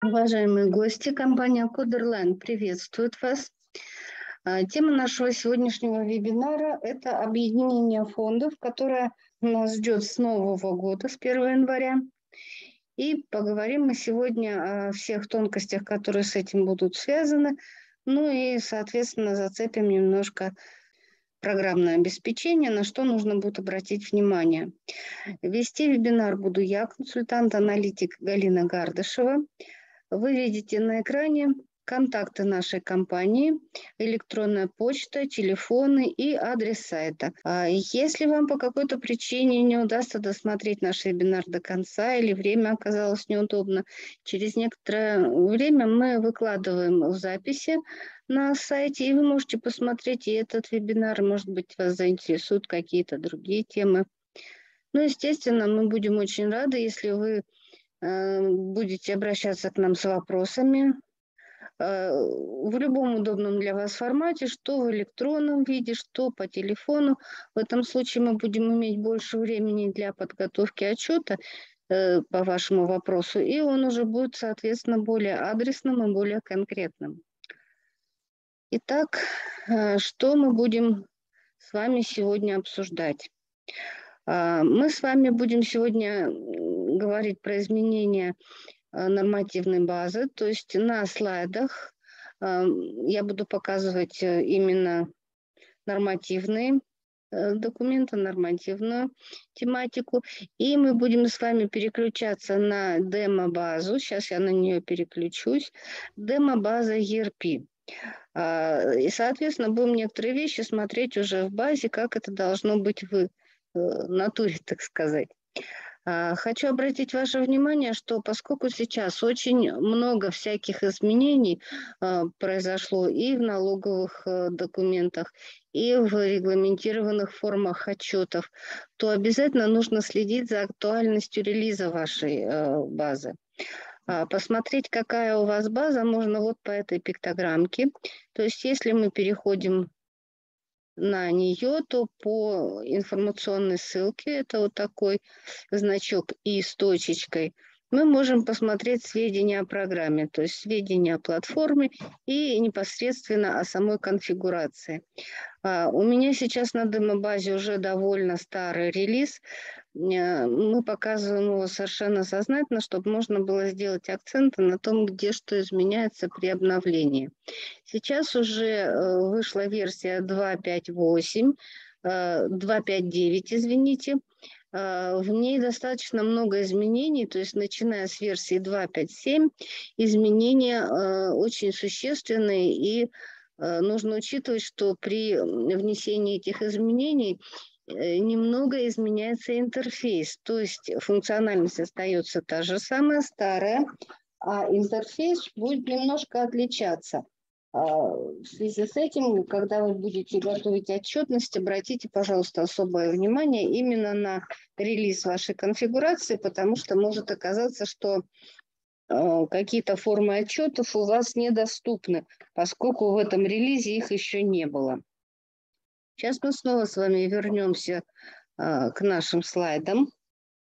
Уважаемые гости, компания Coderline приветствует вас. Тема нашего сегодняшнего вебинара – это объединение фондов, которое нас ждет с нового года, с 1 января. И поговорим мы сегодня о всех тонкостях, которые с этим будут связаны. Ну и, соответственно, зацепим немножко программное обеспечение, на что нужно будет обратить внимание. Вести вебинар буду я, консультант-аналитик Галина Гардышева. Вы видите на экране контакты нашей компании, электронная почта, телефоны и адрес сайта. Если вам по какой-то причине не удастся досмотреть наш вебинар до конца или время оказалось неудобно, через некоторое время мы выкладываем в записи на сайте, и вы можете посмотреть и этот вебинар, может быть, вас заинтересуют какие-то другие темы. Ну, естественно, мы будем очень рады, если вы будете обращаться к нам с вопросами в любом удобном для вас формате, что в электронном виде, что по телефону. В этом случае мы будем иметь больше времени для подготовки отчета по вашему вопросу, и он уже будет, соответственно, более адресным и более конкретным. Итак, что мы будем с вами сегодня обсуждать? Мы с вами будем сегодня говорить про изменения нормативной базы, то есть на слайдах я буду показывать именно нормативные документы, нормативную тематику, и мы будем с вами переключаться на демо-базу, сейчас я на нее переключусь, демо-база ERP. И, соответственно, будем некоторые вещи смотреть уже в базе, как это должно быть в натуре, так сказать. Хочу обратить ваше внимание, что поскольку сейчас очень много всяких изменений произошло и в налоговых документах, и в регламентированных формах отчетов, то обязательно нужно следить за актуальностью релиза вашей базы. Посмотреть, какая у вас база, можно вот по этой пиктограммке. То есть если мы переходим на нее, то по информационной ссылке, это вот такой значок и с точечкой, мы можем посмотреть сведения о программе, то есть сведения о платформе и непосредственно о самой конфигурации. У меня сейчас на демо-базе уже довольно старый релиз. Мы показываем его совершенно сознательно, чтобы можно было сделать акценты на том, где что изменяется при обновлении. Сейчас уже вышла версия 2.5.8, 2.5.9, извините. В ней достаточно много изменений, то есть начиная с версии 2.5.7, изменения очень существенные, и нужно учитывать, что при внесении этих изменений немного изменяется интерфейс, то есть функциональность остается та же самая, старая, а интерфейс будет немножко отличаться. В связи с этим, когда вы будете готовить отчетность, обратите, пожалуйста, особое внимание именно на релиз вашей конфигурации, потому что может оказаться, что какие-то формы отчетов у вас недоступны, поскольку в этом релизе их еще не было. Сейчас мы снова с вами вернемся к нашим слайдам.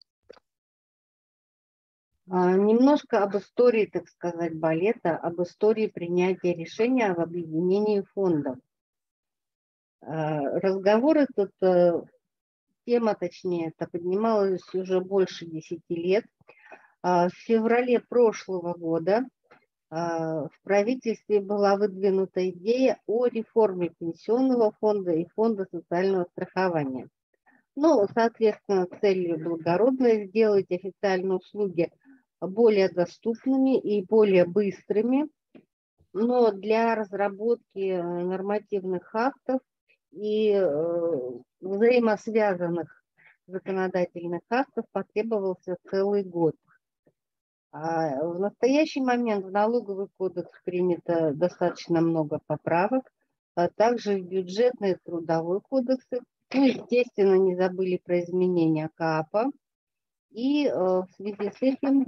Немножко об истории, так сказать, балета, об истории принятия решения об объединении фондов. Разговор этот, тема, точнее, это поднималась уже больше 10 лет. В феврале прошлого года в правительстве была выдвинута идея о реформе пенсионного фонда и фонда социального страхования. Ну, соответственно, целью благородной сделать официальные услуги более доступными и более быстрыми, но для разработки нормативных актов и взаимосвязанных законодательных актов потребовался целый год. В настоящий момент в налоговый кодекс принято достаточно много поправок, а также в бюджетный и трудовой кодексы. Ну, естественно, не забыли про изменения КАПа. И в связи с этим,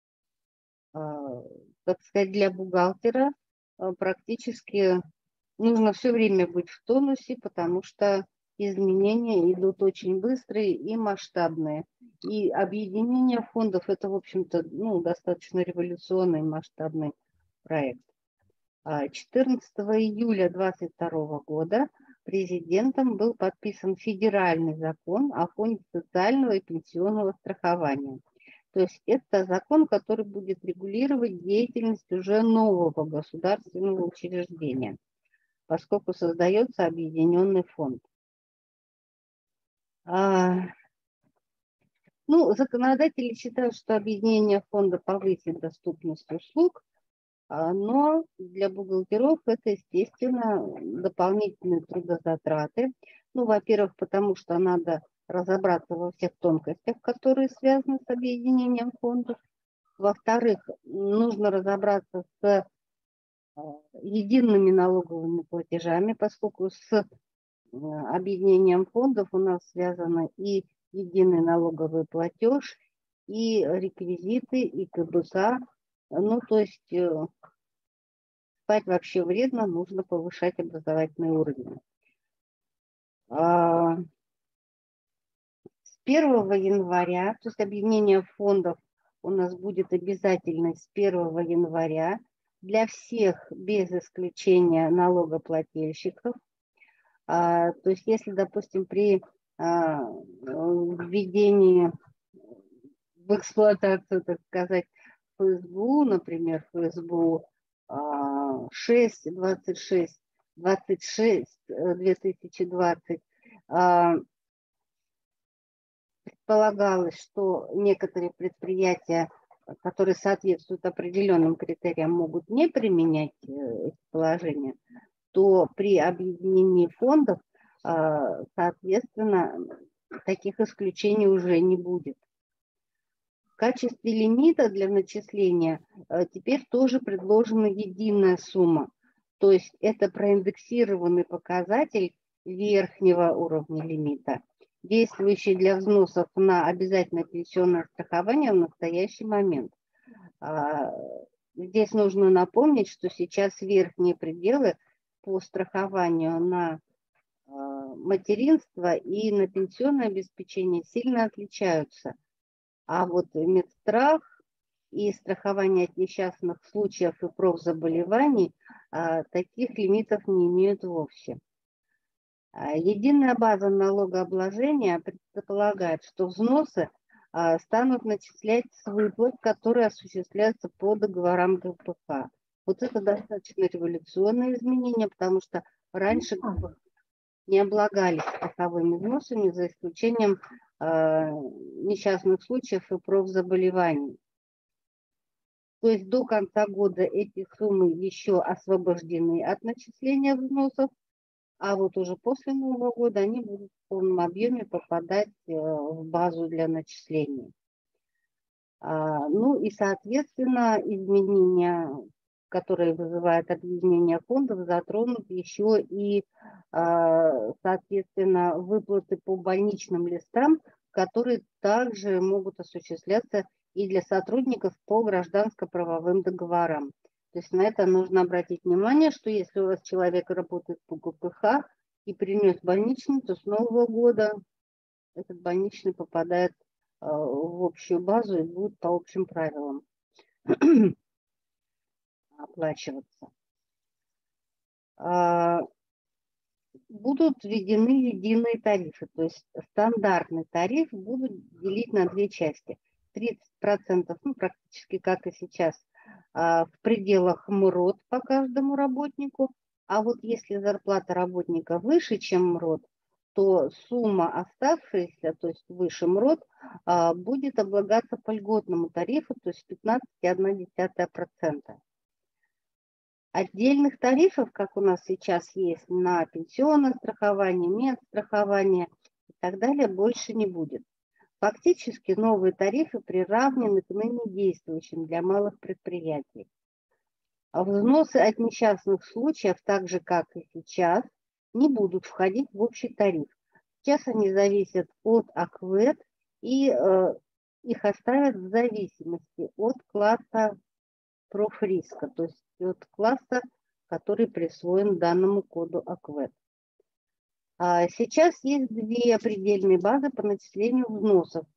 так сказать, для бухгалтера практически нужно все время быть в тонусе, потому что изменения идут очень быстрые и масштабные. И объединение фондов – это, в общем-то, ну, достаточно революционный масштабный проект. 14 июля 2022 года президентом был подписан федеральный закон о фонде социального и пенсионного страхования. То есть это закон, который будет регулировать деятельность уже нового государственного учреждения, поскольку создается объединенный фонд. Ну, законодатели считают, что объединение фонда повысит доступность услуг, но для бухгалтеров это, естественно, дополнительные трудозатраты. Ну, во-первых, потому что надо разобраться во всех тонкостях, которые связаны с объединением фондов. Во-вторых, нужно разобраться с едиными налоговыми платежами, поскольку с объединением фондов у нас связано и единый налоговый платеж, и реквизиты, и КБК. Ну, то есть спать вообще вредно, нужно повышать образовательный уровень. С 1 января, то есть объединение фондов у нас будет обязательно с 1 января для всех без исключения налогоплательщиков. То есть если, допустим, при введении в эксплуатацию, так сказать, ФСБУ, например, ФСБУ 6.26.2020 предполагалось, что некоторые предприятия, которые соответствуют определенным критериям, могут не применять эти положения, то при объединении фондов, соответственно, таких исключений уже не будет. В качестве лимита для начисления теперь тоже предложена единая сумма. То есть это проиндексированный показатель верхнего уровня лимита, действующий для взносов на обязательное пенсионное страхование в настоящий момент. Здесь нужно напомнить, что сейчас верхние пределы по страхованию на материнство и на пенсионное обеспечение сильно отличаются. А вот медстрах и страхование от несчастных случаев и профзаболеваний таких лимитов не имеют вовсе. Единая база налогообложения предполагает, что взносы станут начислять с выплат, которые осуществляются по договорам ГПХ. Вот это достаточно революционное изменение, потому что раньше не облагались страховыми взносами, за исключением несчастных случаев и профзаболеваний. То есть до конца года эти суммы еще освобождены от начисления взносов, а вот уже после Нового года они будут в полном объеме попадать в базу для начислений. Ну и, соответственно, изменения, которые вызывают объединение фондов, затронут еще и, соответственно, выплаты по больничным листам, которые также могут осуществляться и для сотрудников по гражданско-правовым договорам. То есть на это нужно обратить внимание, что если у вас человек работает по ГПХ и принес больничный, то с Нового года этот больничный попадает в общую базу и будет по общим правилам оплачиваться. Будут введены единые тарифы, то есть стандартный тариф будут делить на две части. 30%, ну, практически как и сейчас, в пределах МРОТ по каждому работнику, а вот если зарплата работника выше, чем МРОТ, то сумма оставшаяся, то есть выше МРОТ, будет облагаться по льготному тарифу, то есть 15,1%. Отдельных тарифов, как у нас сейчас есть на пенсионное страхование, медстрахование и так далее, больше не будет. Фактически новые тарифы приравнены к ныне действующим для малых предприятий. Взносы от несчастных случаев, так же как и сейчас, не будут входить в общий тариф. Сейчас они зависят от АКВЭД и их оставят в зависимости от класса профриска, то есть от класса, который присвоен данному коду АКВЭД. Сейчас есть две предельные базы по начислению взносов.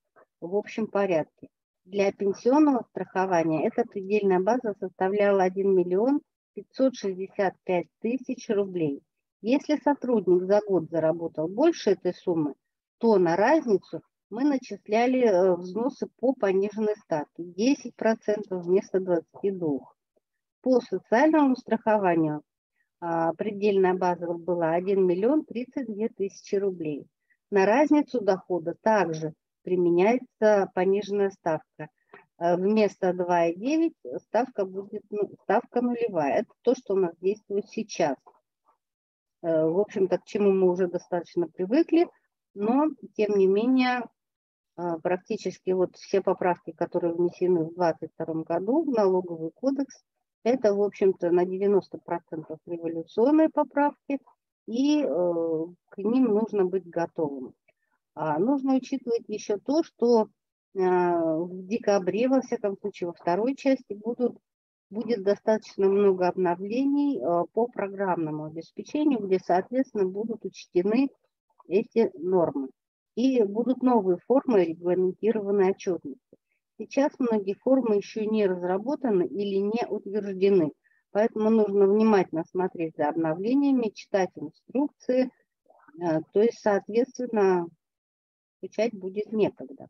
в общем порядке. Для пенсионного страхования эта предельная база составляла 1 миллион 565 тысяч рублей. Если сотрудник за год заработал больше этой суммы, то на разницу мы начисляли взносы по пониженной ставке 10% вместо 22%. По социальному страхованию предельная база была 1 миллион 32 тысячи рублей. На разницу дохода также применяется пониженная ставка. Вместо 2,9 ставка будет ставка нулевая. Это то, что у нас действует сейчас. В общем-то, к чему мы уже достаточно привыкли, но тем не менее практически вот все поправки, которые внесены в 2022 году в налоговый кодекс, это, в общем-то, на 90% революционные поправки, и к ним нужно быть готовым. Нужно учитывать еще то, что в декабре, во всяком случае, во второй части будет достаточно много обновлений по программному обеспечению, где, соответственно, будут учтены эти нормы. И будут новые формы регламентированной отчетности. Сейчас многие формы еще не разработаны или не утверждены, поэтому нужно внимательно смотреть за обновлениями, читать инструкции, то есть, соответственно, скучать будет некогда.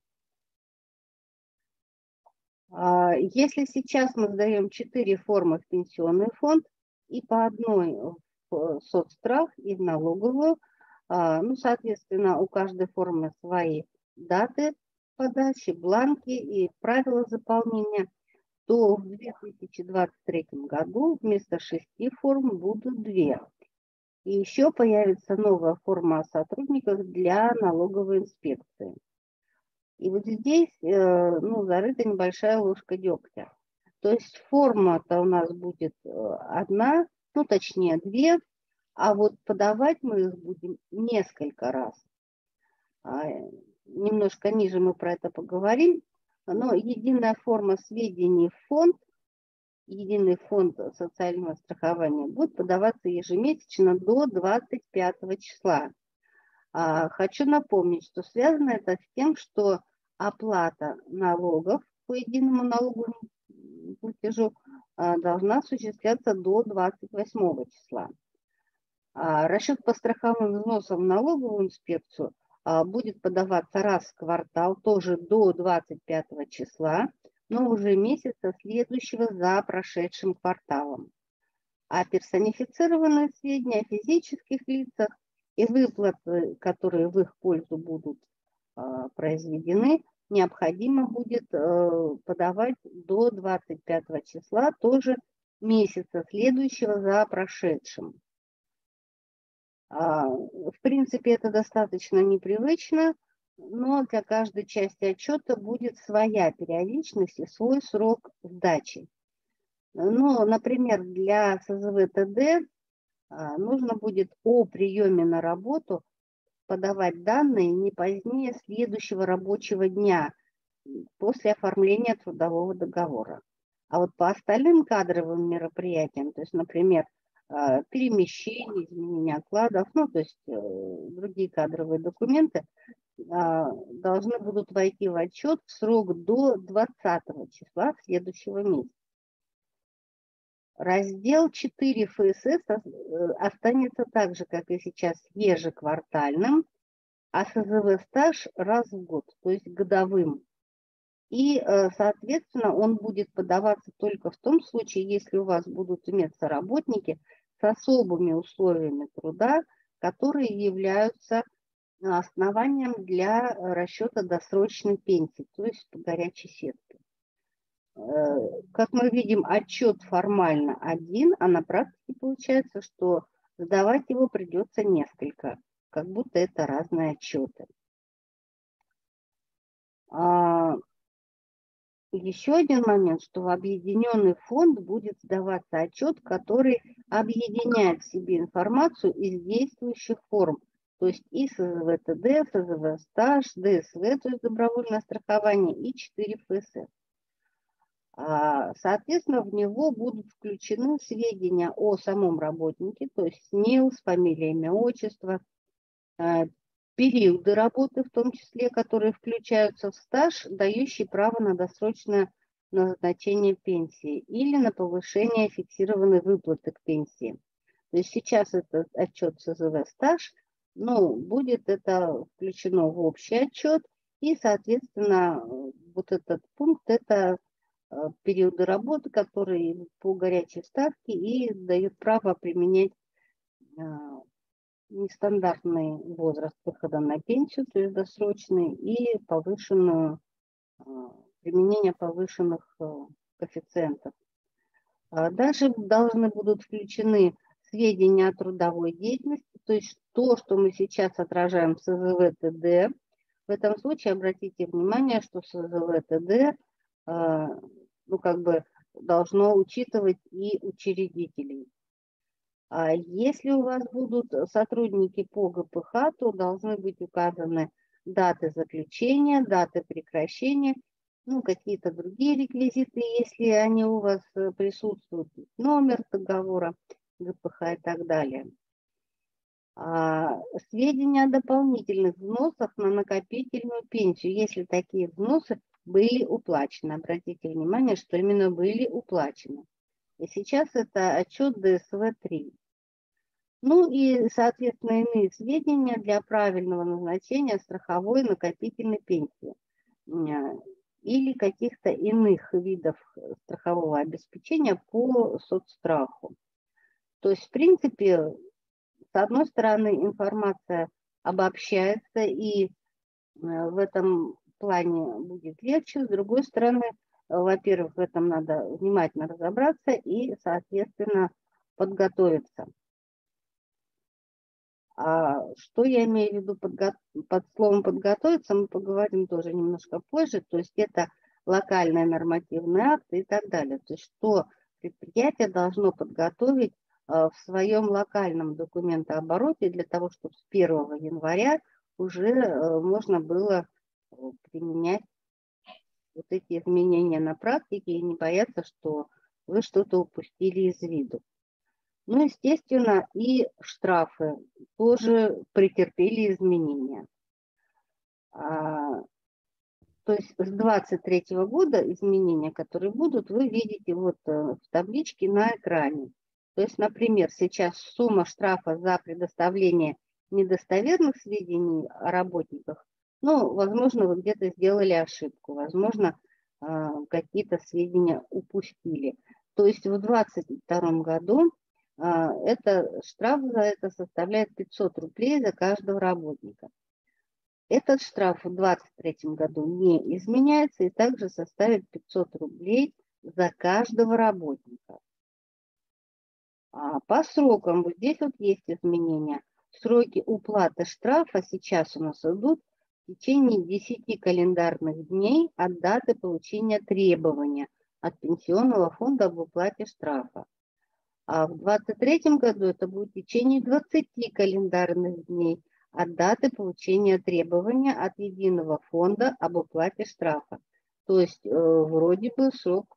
Если сейчас мы сдаем 4 формы в пенсионный фонд и по одной в соцстрах и в налоговую, ну, соответственно, у каждой формы свои даты подачи, бланки и правила заполнения, то в 2023 году вместо 6 форм будут 2. И еще появится новая форма о сотрудниках для налоговой инспекции. И вот здесь зарыта небольшая ложка дегтя. То есть форма-то у нас будет одна, ну точнее 2, а вот подавать мы их будем несколько раз. Немножко ниже мы про это поговорим. Но единая форма сведений в фонд, единый фонд социального страхования будет подаваться ежемесячно до 25 числа. Хочу напомнить, что связано это с тем, что оплата налогов по единому налоговому платежу должна осуществляться до 28 числа. Расчет по страховым взносам в налоговую инспекцию будет подаваться раз в квартал, тоже до 25 числа, но уже месяца следующего за прошедшим кварталом. А персонифицированные сведения о физических лицах и выплаты, которые в их пользу будут произведены, необходимо будет подавать до 25 числа, тоже месяца следующего за прошедшим. В принципе, это достаточно непривычно, но для каждой части отчета будет своя периодичность и свой срок сдачи. Ну, например, для СЗВ-ТД нужно будет о приеме на работу подавать данные не позднее следующего рабочего дня после оформления трудового договора. А вот по остальным кадровым мероприятиям, то есть, например, перемещение, изменение окладов, ну, то есть другие кадровые документы, должны будут войти в отчет в срок до 20 числа следующего месяца. Раздел 4 ФСС останется так же, как и сейчас, ежеквартальным, а СЗВ стаж раз в год, то есть годовым. И, соответственно, он будет подаваться только в том случае, если у вас будут иметься работники с особыми условиями труда, которые являются основанием для расчета досрочной пенсии, то есть по горячей сетке. Как мы видим, отчет формально один, а на практике получается, что сдавать его придется несколько, как будто это разные отчеты. Еще один момент, что в объединенный фонд будет сдаваться отчет, который объединяет в себе информацию из действующих форм, то есть и СЗВ-ТД, СЗВ-стаж, ДСВ, то есть добровольное страхование, и 4 ФСС. Соответственно, в него будут включены сведения о самом работнике, то есть СНИЛС, фамилия, имя, отчество, периоды работы, в том числе, которые включаются в стаж, дающий право на досрочное назначение пенсии или на повышение фиксированной выплаты к пенсии. То есть сейчас этот отчет СЗВ стаж, ну, будет это включено в общий отчет, и, соответственно, вот этот пункт – это периоды работы, которые по горячей ставке и дают право применять нестандартный возраст выхода на пенсию, то есть досрочный, и применение повышенных коэффициентов. Дальше должны будут включены сведения о трудовой деятельности, то есть то, что мы сейчас отражаем в СЗВ ТД. В этом случае обратите внимание, что СЗВ ТД ну, как бы должно учитывать и учредителей. А если у вас будут сотрудники по ГПХ, то должны быть указаны даты заключения, даты прекращения, ну, какие-то другие реквизиты, если они у вас присутствуют, номер договора, ГПХ и так далее. Сведения о дополнительных взносах на накопительную пенсию, если такие взносы были уплачены. Обратите внимание, что именно были уплачены. И сейчас это отчет ДСВ-3. Ну и, соответственно, иные сведения для правильного назначения страховой накопительной пенсии или каких-то иных видов страхового обеспечения по соцстраху. То есть, в принципе, с одной стороны, информация обобщается, и в этом плане будет легче. С другой стороны, во-первых, в этом надо внимательно разобраться и, соответственно, подготовиться. Что я имею в виду под словом «подготовиться», мы поговорим тоже немножко позже. То есть это локальные нормативные акты и так далее. То есть что предприятие должно подготовить в своем локальном документообороте для того, чтобы с 1 января уже можно было применять вот эти изменения на практике и не бояться, что вы что-то упустили из виду. Ну, естественно, и штрафы тоже претерпели изменения. То есть с 2023 года изменения, которые будут, вы видите вот в табличке на экране. То есть, например, сейчас сумма штрафа за предоставление недостоверных сведений о работниках, ну, возможно, вы где-то сделали ошибку, возможно, какие-то сведения упустили. То есть в 2022 году штраф за это составляет 500 рублей за каждого работника. Этот штраф в 2023 году не изменяется и также составит 500 рублей за каждого работника. По срокам, вот здесь вот есть изменения. Сроки уплаты штрафа сейчас у нас идут в течение 10 календарных дней от даты получения требования от Пенсионного фонда об уплате штрафа. А в 2023 году это будет в течение 20 календарных дней от даты получения требования от Единого фонда об уплате штрафа. То есть вроде бы срок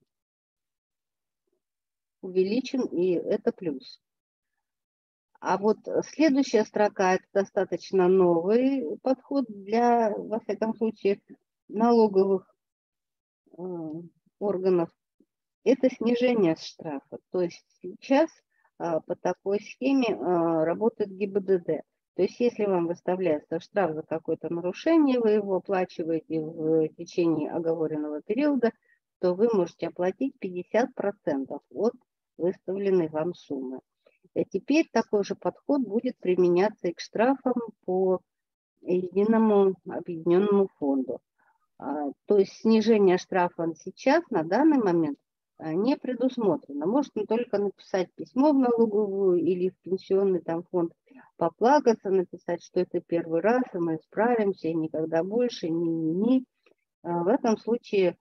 увеличен, и это плюс. А вот следующая строка – это достаточно новый подход для, во всяком случае, налоговых органов. Это снижение штрафа. То есть сейчас по такой схеме работает ГИБДД. То есть если вам выставляется штраф за какое-то нарушение, вы его оплачиваете в течение оговоренного периода, то вы можете оплатить 50% от выставленной вам суммы. И теперь такой же подход будет применяться и к штрафам по единому объединенному фонду. То есть снижение штрафа сейчас, на данный момент, не предусмотрено. Можно только написать письмо в налоговую или в пенсионный там фонд, поплакаться, написать, что это первый раз, и мы справимся, и никогда больше, ни. В этом случае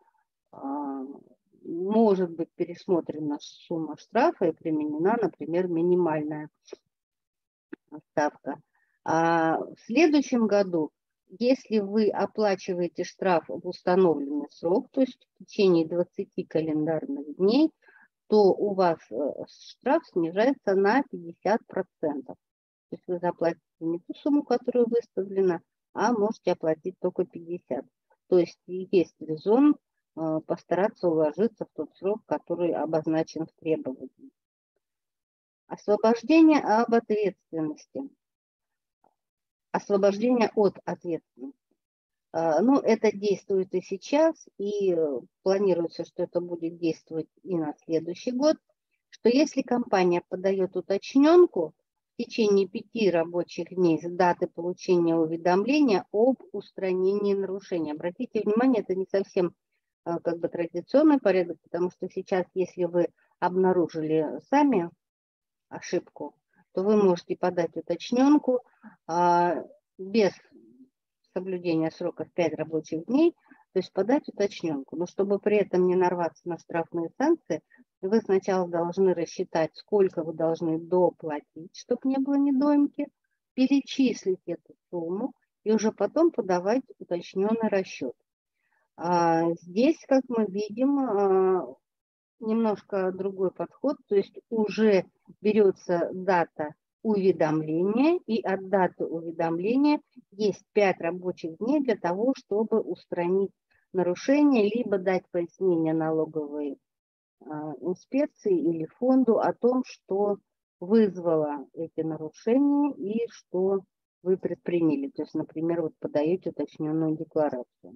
может быть пересмотрена сумма штрафа и применена, например, минимальная ставка. В следующем году, если вы оплачиваете штраф в установленный срок, то есть в течение 20 календарных дней, то у вас штраф снижается на 50%. То есть вы заплатите не ту сумму, которая выставлена, а можете оплатить только 50. То есть есть резон постараться уложиться в тот срок, который обозначен в требовании. Освобождение об ответственности. Освобождение от ответственности. Ну, это действует и сейчас, и планируется, что это будет действовать и на следующий год, что если компания подает уточненку в течение 5 рабочих дней с даты получения уведомления об устранении нарушения. Обратите внимание, это не совсем как бы традиционный порядок, потому что сейчас, если вы обнаружили сами ошибку, то вы можете подать уточненку без соблюдения срока в 5 рабочих дней, то есть подать уточненку. Но чтобы при этом не нарваться на штрафные санкции, вы сначала должны рассчитать, сколько вы должны доплатить, чтобы не было недоимки, перечислить эту сумму и уже потом подавать уточненный расчет. Здесь, как мы видим, немножко другой подход, то есть уже берется дата уведомления, и от даты уведомления есть 5 рабочих дней для того, чтобы устранить нарушение, либо дать пояснение налоговой инспекции или фонду о том, что вызвало эти нарушения и что вы предприняли. То есть, например, вот подаете уточненную декларацию.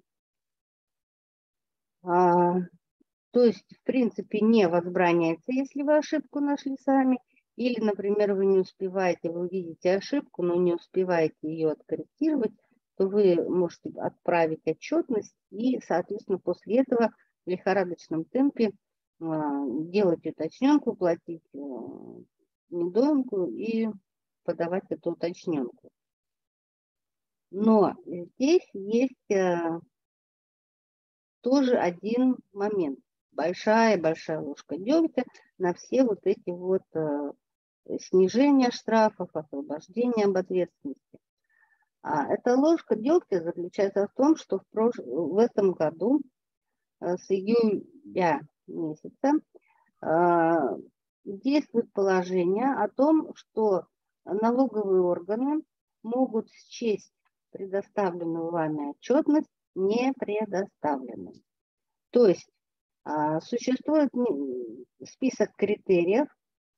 То есть, в принципе, не возбраняется, если вы ошибку нашли сами, или, например, вы не успеваете, вы видите ошибку, но не успеваете ее откорректировать, то вы можете отправить отчетность и, соответственно, после этого в лихорадочном темпе делать уточненку, платить недоимку и подавать эту уточненку. Но здесь есть тоже один момент. Большая-большая ложка дегтя на все вот эти вот снижения штрафов, освобождение об ответственности. Эта ложка дегтя заключается в том, что в этом году с июля месяца действует положение о том, что налоговые органы могут счесть предоставленную вами отчетность не предоставленной. То есть существует список критериев,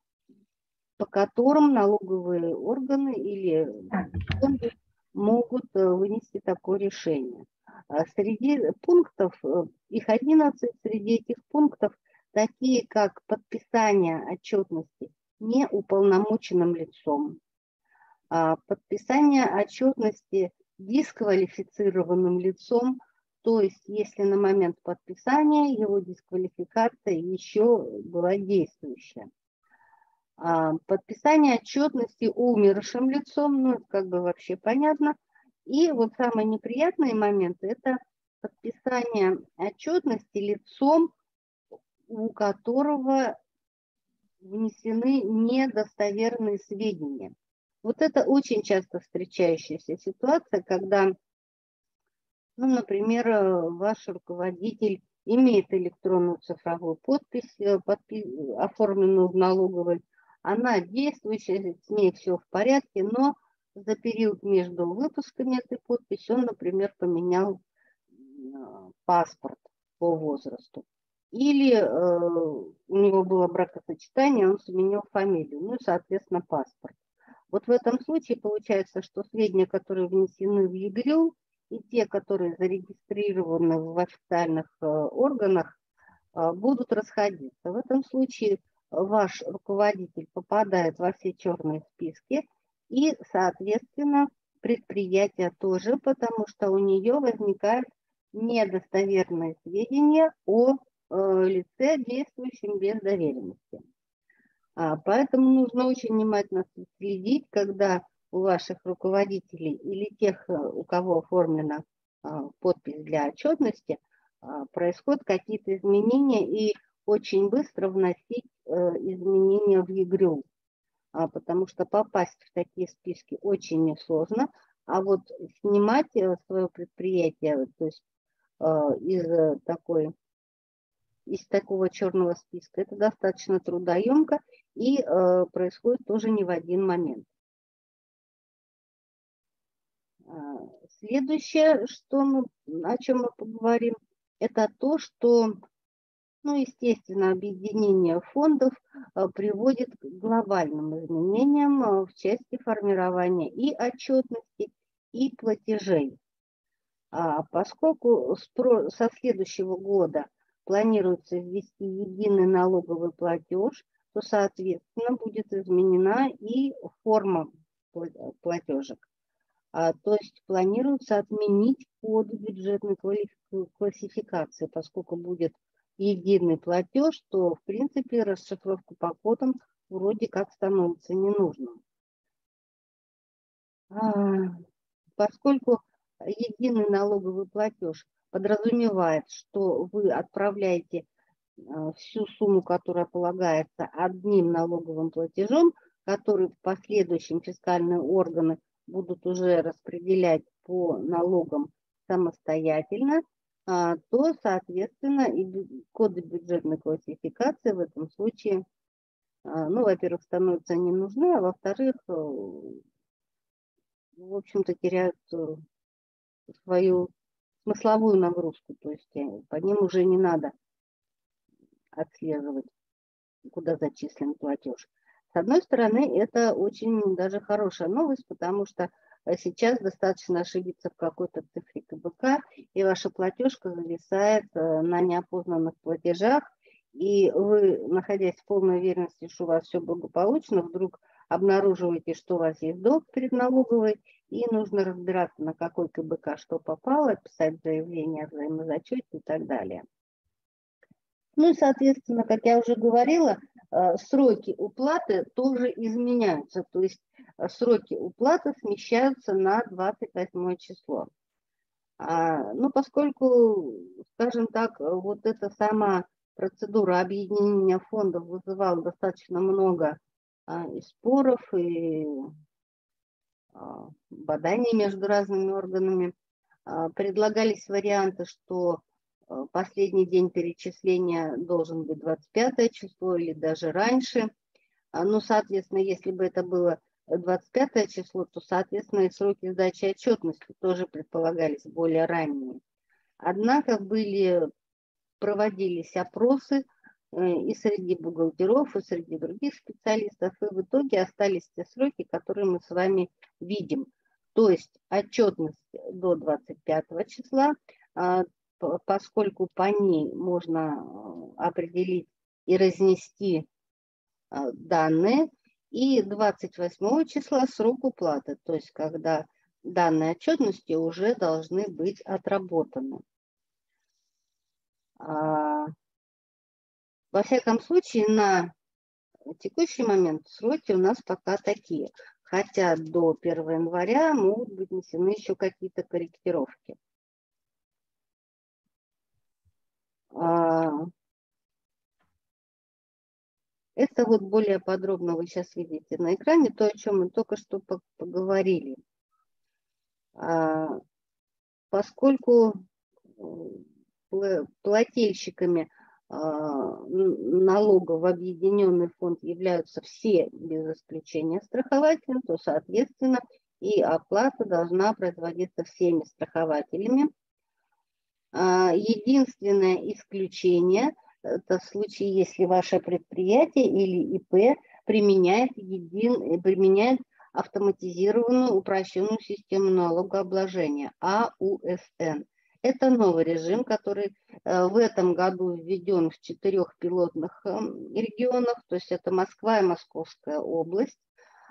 по которым налоговые органы или фонды могут вынести такое решение. Среди пунктов, их 11, среди этих пунктов такие, как подписание отчетности неуполномоченным лицом, подписание отчетности дисквалифицированным лицом, то есть если на момент подписания его дисквалификация еще была действующая. Подписание отчетности умершим лицом, ну это как бы вообще понятно. И вот самые неприятные моменты – это подписание отчетности лицом, у которого внесены недостоверные сведения. Вот это очень часто встречающаяся ситуация, когда, ну, например, ваш руководитель имеет электронную цифровую подпись, оформленную в налоговой, она действующая, с ней все в порядке, но за период между выпусками этой подписи он, например, поменял паспорт по возрасту. Или у него было бракосочетание, он сменил фамилию, ну и, соответственно, паспорт. Вот в этом случае получается, что сведения, которые внесены в ЕГРЮ, и те, которые зарегистрированы в официальных органах, будут расходиться. В этом случае ваш руководитель попадает во все черные списки, и, соответственно, предприятие тоже, потому что у нее возникают недостоверные сведения о лице, действующем без доверенности. Поэтому нужно очень внимательно следить, когда у ваших руководителей или тех, у кого оформлена подпись для отчетности, происходят какие-то изменения, и очень быстро вносить изменения в ЕГРЮ, потому что попасть в такие списки очень несложно, а вот снимать свое предприятие, то есть из такого черного списка, это достаточно трудоемко и происходит тоже не в один момент. Следующее, о чем мы поговорим, это то, что, ну, естественно, объединение фондов приводит к глобальным изменениям в части формирования и отчетности, и платежей. Поскольку со следующего года планируется ввести единый налоговый платеж, то, соответственно, будет изменена и форма платежек. То есть планируется отменить коды бюджетной классификации, поскольку будет единый платеж, то, в принципе, расшифровка по кодам вроде как становится ненужным. Поскольку единый налоговый платеж подразумевает, что вы отправляете всю сумму, которая полагается, одним налоговым платежом, который в последующем фискальные органы будут уже распределять по налогам самостоятельно, то, соответственно, и коды бюджетной классификации в этом случае, ну, во-первых, становятся не нужны, а во-вторых, в общем-то, теряют свою смысловую нагрузку, то есть по ним уже не надо отслеживать, куда зачислен платеж. С одной стороны, это очень даже хорошая новость, потому что сейчас достаточно ошибиться в какой-то цифре КБК, и ваша платежка зависает на неопознанных платежах, и вы, находясь в полной уверенности, что у вас все благополучно, вдруг обнаруживаете, что у вас есть долг перед налоговой, и нужно разбираться, на какой КБК что попало, писать заявление о взаимозачете и так далее. Ну и, соответственно, как я уже говорила, сроки уплаты тоже изменяются. То есть сроки уплаты смещаются на 28 число. Ну, поскольку, скажем так, вот эта сама процедура объединения фондов вызывала достаточно много и споров, и баданий между разными органами, предлагались варианты, что последний день перечисления должен быть 25 число или даже раньше. Ну, соответственно, если бы это было 25 число, то, соответственно, и сроки сдачи отчетности тоже предполагались более ранние. Однако проводились опросы и среди бухгалтеров, и среди других специалистов, и в итоге остались те сроки, которые мы с вами видим. То есть отчетность до 25 числа, поскольку по ней можно определить и разнести данные, и 28 числа срок уплаты, то есть когда данные отчетности уже должны быть отработаны. Во всяком случае, на текущий момент сроки у нас пока такие, хотя до 1 января могут быть внесены еще какие-то корректировки. Это вот более подробно вы сейчас видите на экране, то, о чем мы только что поговорили. Поскольку плательщиками налога в объединенный фонд являются все без исключения страхователи, то, соответственно, и оплата должна производиться всеми страхователями. Единственное исключение – это в случае, если ваше предприятие или ИП применяет автоматизированную упрощенную систему налогообложения АУСН. Это новый режим, который в этом году введен в 4 пилотных регионах, то есть это Москва и Московская область,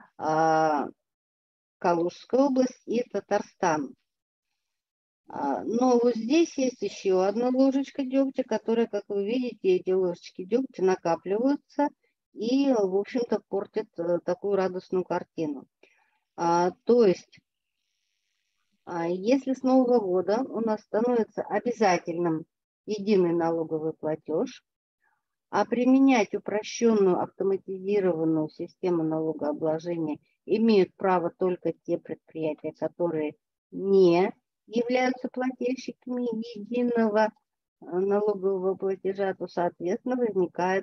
Калужская область и Татарстан. Но вот здесь есть еще одна ложечка дегтя, которая, как вы видите, эти ложечки дегтя накапливаются и, в общем-то, портят такую радостную картину. То есть, если с Нового года у нас становится обязательным единый налоговый платеж, а применять упрощенную автоматизированную систему налогообложения имеют право только те предприятия, которые не являются плательщиками единого налогового платежа, то, соответственно, возникает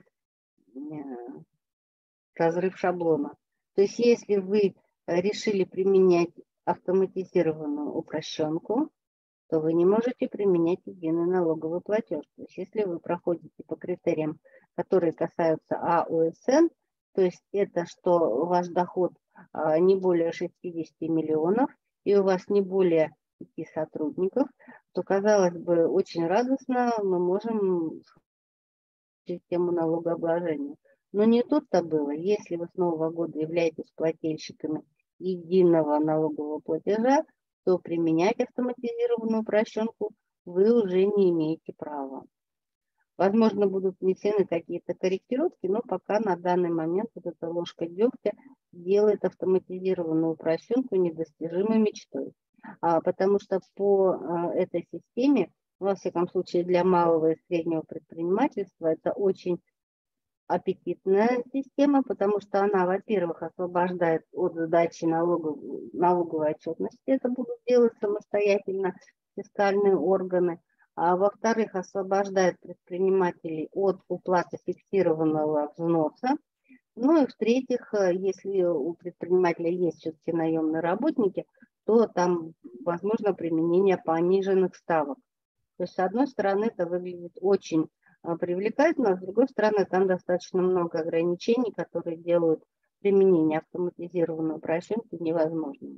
разрыв шаблона. То есть, если вы решили применять автоматизированную упрощенку, то вы не можете применять единый налоговый платеж. То есть если вы проходите по критериям, которые касаются АОСН, то есть это что ваш доход не более 60 миллионов и у вас не более 5 сотрудников, то, казалось бы, очень радостно мы можем систему налогообложения. Но не тут-то было. Если вы с Нового года являетесь плательщиками единого налогового платежа, то применять автоматизированную упрощенку вы уже не имеете права. Возможно, будут внесены какие-то корректировки, но пока на данный момент вот эта ложка дегтя делает автоматизированную упрощенку недостижимой мечтой. Потому что по этой системе, во всяком случае для малого и среднего предпринимательства, это очень аппетитная система, потому что она, во-первых, освобождает от сдачи налоговой отчетности, это будут делать самостоятельно фискальные органы, а во-вторых, освобождает предпринимателей от уплаты фиксированного взноса, ну и в-третьих, если у предпринимателя есть все-таки наемные работники, то там возможно применение пониженных ставок. То есть, с одной стороны, это выглядит очень привлекательно, а с другой стороны, там достаточно много ограничений, которые делают применение автоматизированной упрощенки невозможным.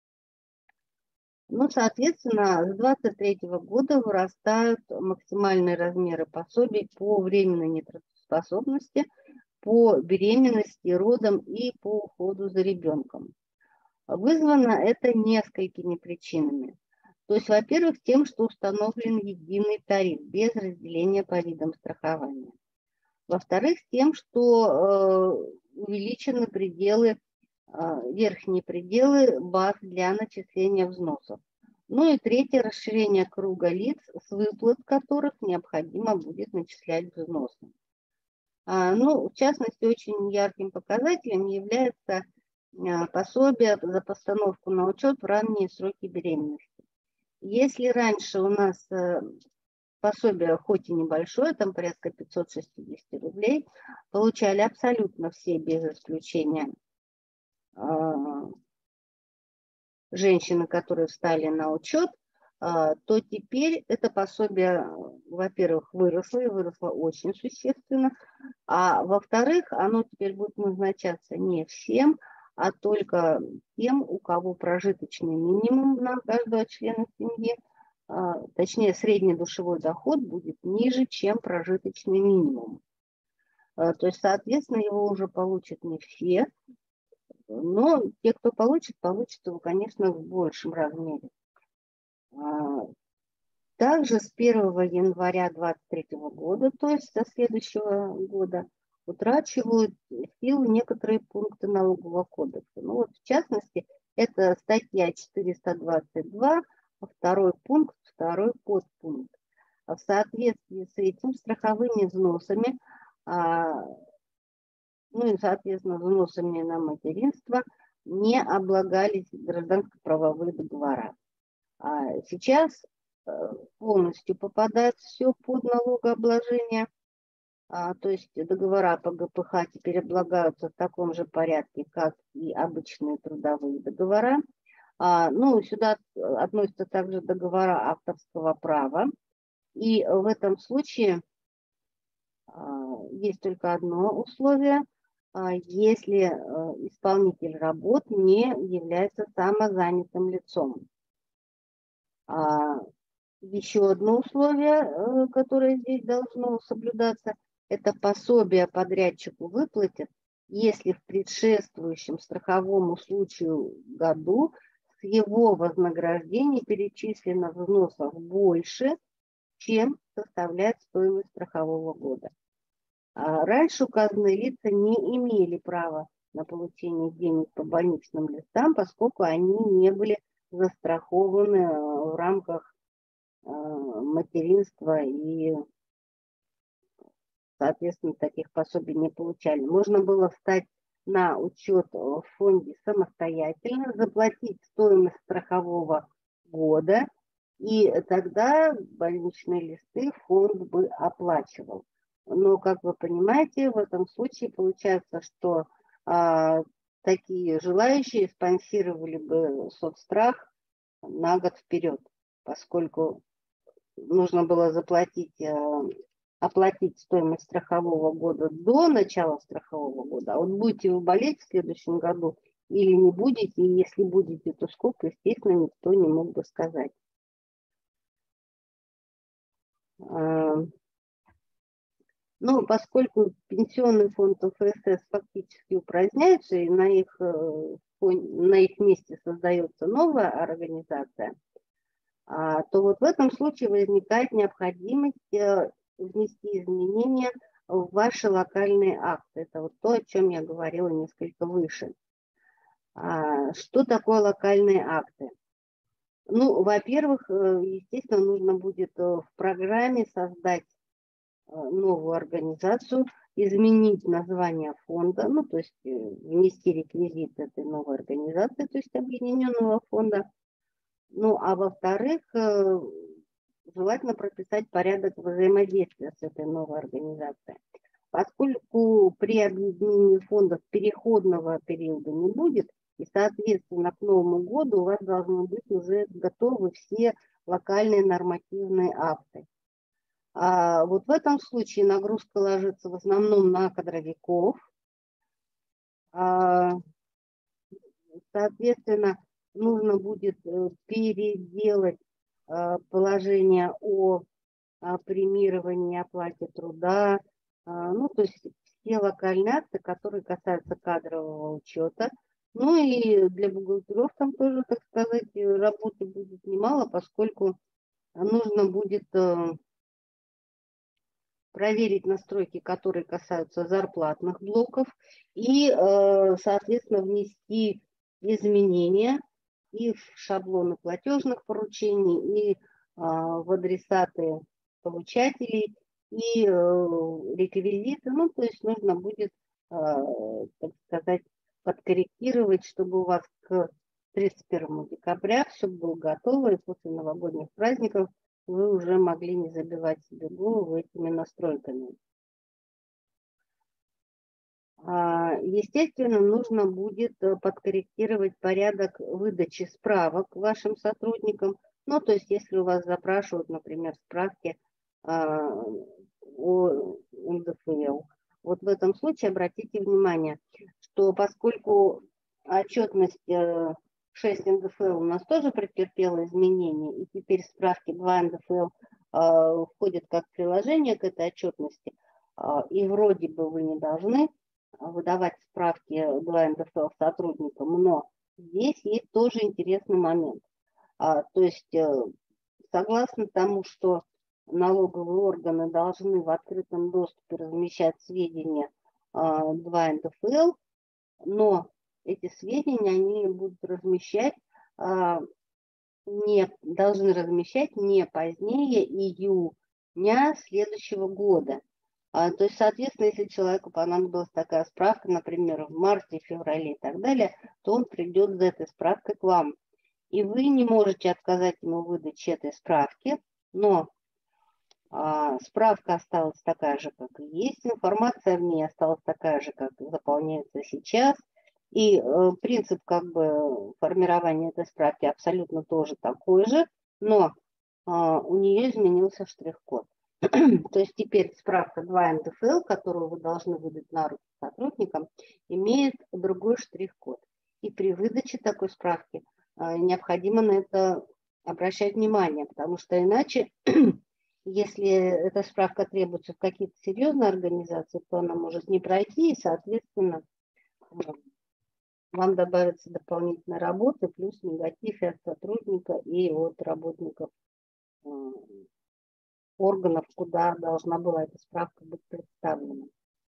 Ну, соответственно, с 2023 года вырастают максимальные размеры пособий по временной нетрудоспособности, по беременности, родам и по уходу за ребенком. Вызвано это несколькими причинами. То есть, во-первых, тем, что установлен единый тариф без разделения по видам страхования. Во-вторых, тем, что увеличены пределы, верхние пределы баз для начисления взносов. Ну и третье, расширение круга лиц, с выплат которых необходимо будет начислять взносы. Ну, в частности, очень ярким показателем является пособие за постановку на учет в ранние сроки беременности. Если раньше у нас пособие, хоть и небольшое, там порядка 560 рублей, получали абсолютно все, без исключения, женщины, которые встали на учет, то теперь это пособие, во-первых, выросло, и выросло очень существенно, а во-вторых, оно теперь будет назначаться не всем, а только тем, у кого прожиточный минимум на каждого члена семьи, точнее, средний душевой доход будет ниже, чем прожиточный минимум. То есть, соответственно, его уже получат не все, но те, кто получит, получат его, конечно, в большем размере. Также с 1 января 2023 года, то есть со следующего года, утрачивают силу некоторые пункты налогового кодекса. Ну вот, в частности, это статья 422, второй пункт, второй подпункт. В соответствии с этим страховыми взносами, ну и, соответственно, взносами на материнство не облагались гражданско-правовые договора. Сейчас полностью попадает все под налогообложение, то есть договора по ГПХ теперь облагаются в таком же порядке, как и обычные трудовые договора. Ну, сюда относятся также договора авторского права, и в этом случае есть только одно условие, если исполнитель работ не является самозанятым лицом. Еще одно условие, которое здесь должно соблюдаться, это пособие подрядчику выплатят, если в предшествующем страховому случаю году с его вознаграждения перечислено взносов больше, чем составляет стоимость страхового года. Раньше указанные лица не имели права на получение денег по больничным листам, поскольку они не были застрахованы в рамках материнства и, соответственно, таких пособий не получали. Можно было встать на учет в фонде самостоятельно, заплатить стоимость страхового года, и тогда больничные листы фонд бы оплачивал. Но, как вы понимаете, в этом случае получается, что такие желающие спонсировали бы соцстрах на год вперед, поскольку нужно было оплатить стоимость страхового года до начала страхового года. А вот будете вы болеть в следующем году или не будете, и если будете, то сколько, естественно, никто не мог бы сказать. Ну, поскольку пенсионный фонд ОФСС фактически упраздняется, и на их месте создается новая организация, то вот в этом случае возникает необходимость внести изменения в ваши локальные акты. Это вот то, о чем я говорила несколько выше. Что такое локальные акты? Ну, во-первых, естественно, нужно будет в программе создать новую организацию, изменить название фонда, ну, то есть внести реквизит этой новой организации, то есть объединенного фонда. Ну, а во-вторых, желательно прописать порядок взаимодействия с этой новой организацией. Поскольку при объединении фондов переходного периода не будет, и, соответственно, к Новому году у вас должны быть уже готовы все локальные нормативные акты. Вот в этом случае нагрузка ложится в основном на кадровиков. Соответственно, нужно будет переделать положение о премировании, оплате труда, ну, то есть все локальные акты, которые касаются кадрового учета. Ну и для бухгалтеров там тоже, так сказать, работы будет немало, поскольку нужно будет проверить настройки, которые касаются зарплатных блоков, и, соответственно, внести изменения и в шаблоны платежных поручений, и в адресаты получателей, и реквизиты. Ну, то есть нужно будет, так сказать, подкорректировать, чтобы у вас к 31 декабря все было готово, и после новогодних праздников вы уже могли не забивать себе голову этими настройками. Естественно, нужно будет подкорректировать порядок выдачи справок вашим сотрудникам. Ну, то есть, если у вас запрашивают, например, справки о НДФЛ, вот в этом случае обратите внимание, что поскольку отчетность 6 НДФЛ у нас тоже претерпела изменения, и теперь справки 2 НДФЛ входят как приложение к этой отчетности, и вроде бы вы не должны выдавать справки 2 НДФЛ сотрудникам, но здесь есть тоже интересный момент. То есть, согласно тому, что налоговые органы должны в открытом доступе размещать сведения 2 НДФЛ, но эти сведения они будут размещать, должны размещать не позднее июня следующего года. То есть, соответственно, если человеку понадобилась такая справка, например, в марте, феврале и так далее, то он придет за этой справкой к вам. И вы не можете отказать ему в выдаче этой справки, но справка осталась такая же, как и есть, информация в ней осталась такая же, как заполняется сейчас, и принцип как бы формирования этой справки абсолютно тоже такой же, но у нее изменился штрих-код. То есть теперь справка 2 НДФЛ, которую вы должны выдать на руки сотрудникам, имеет другой штрих-код. И при выдаче такой справки необходимо на это обращать внимание, потому что иначе, если эта справка требуется в какие-то серьезные организации, то она может не пройти, и, соответственно, вам добавится дополнительной работы, плюс негатив и от сотрудника, и от работников органов, куда должна была эта справка быть представлена.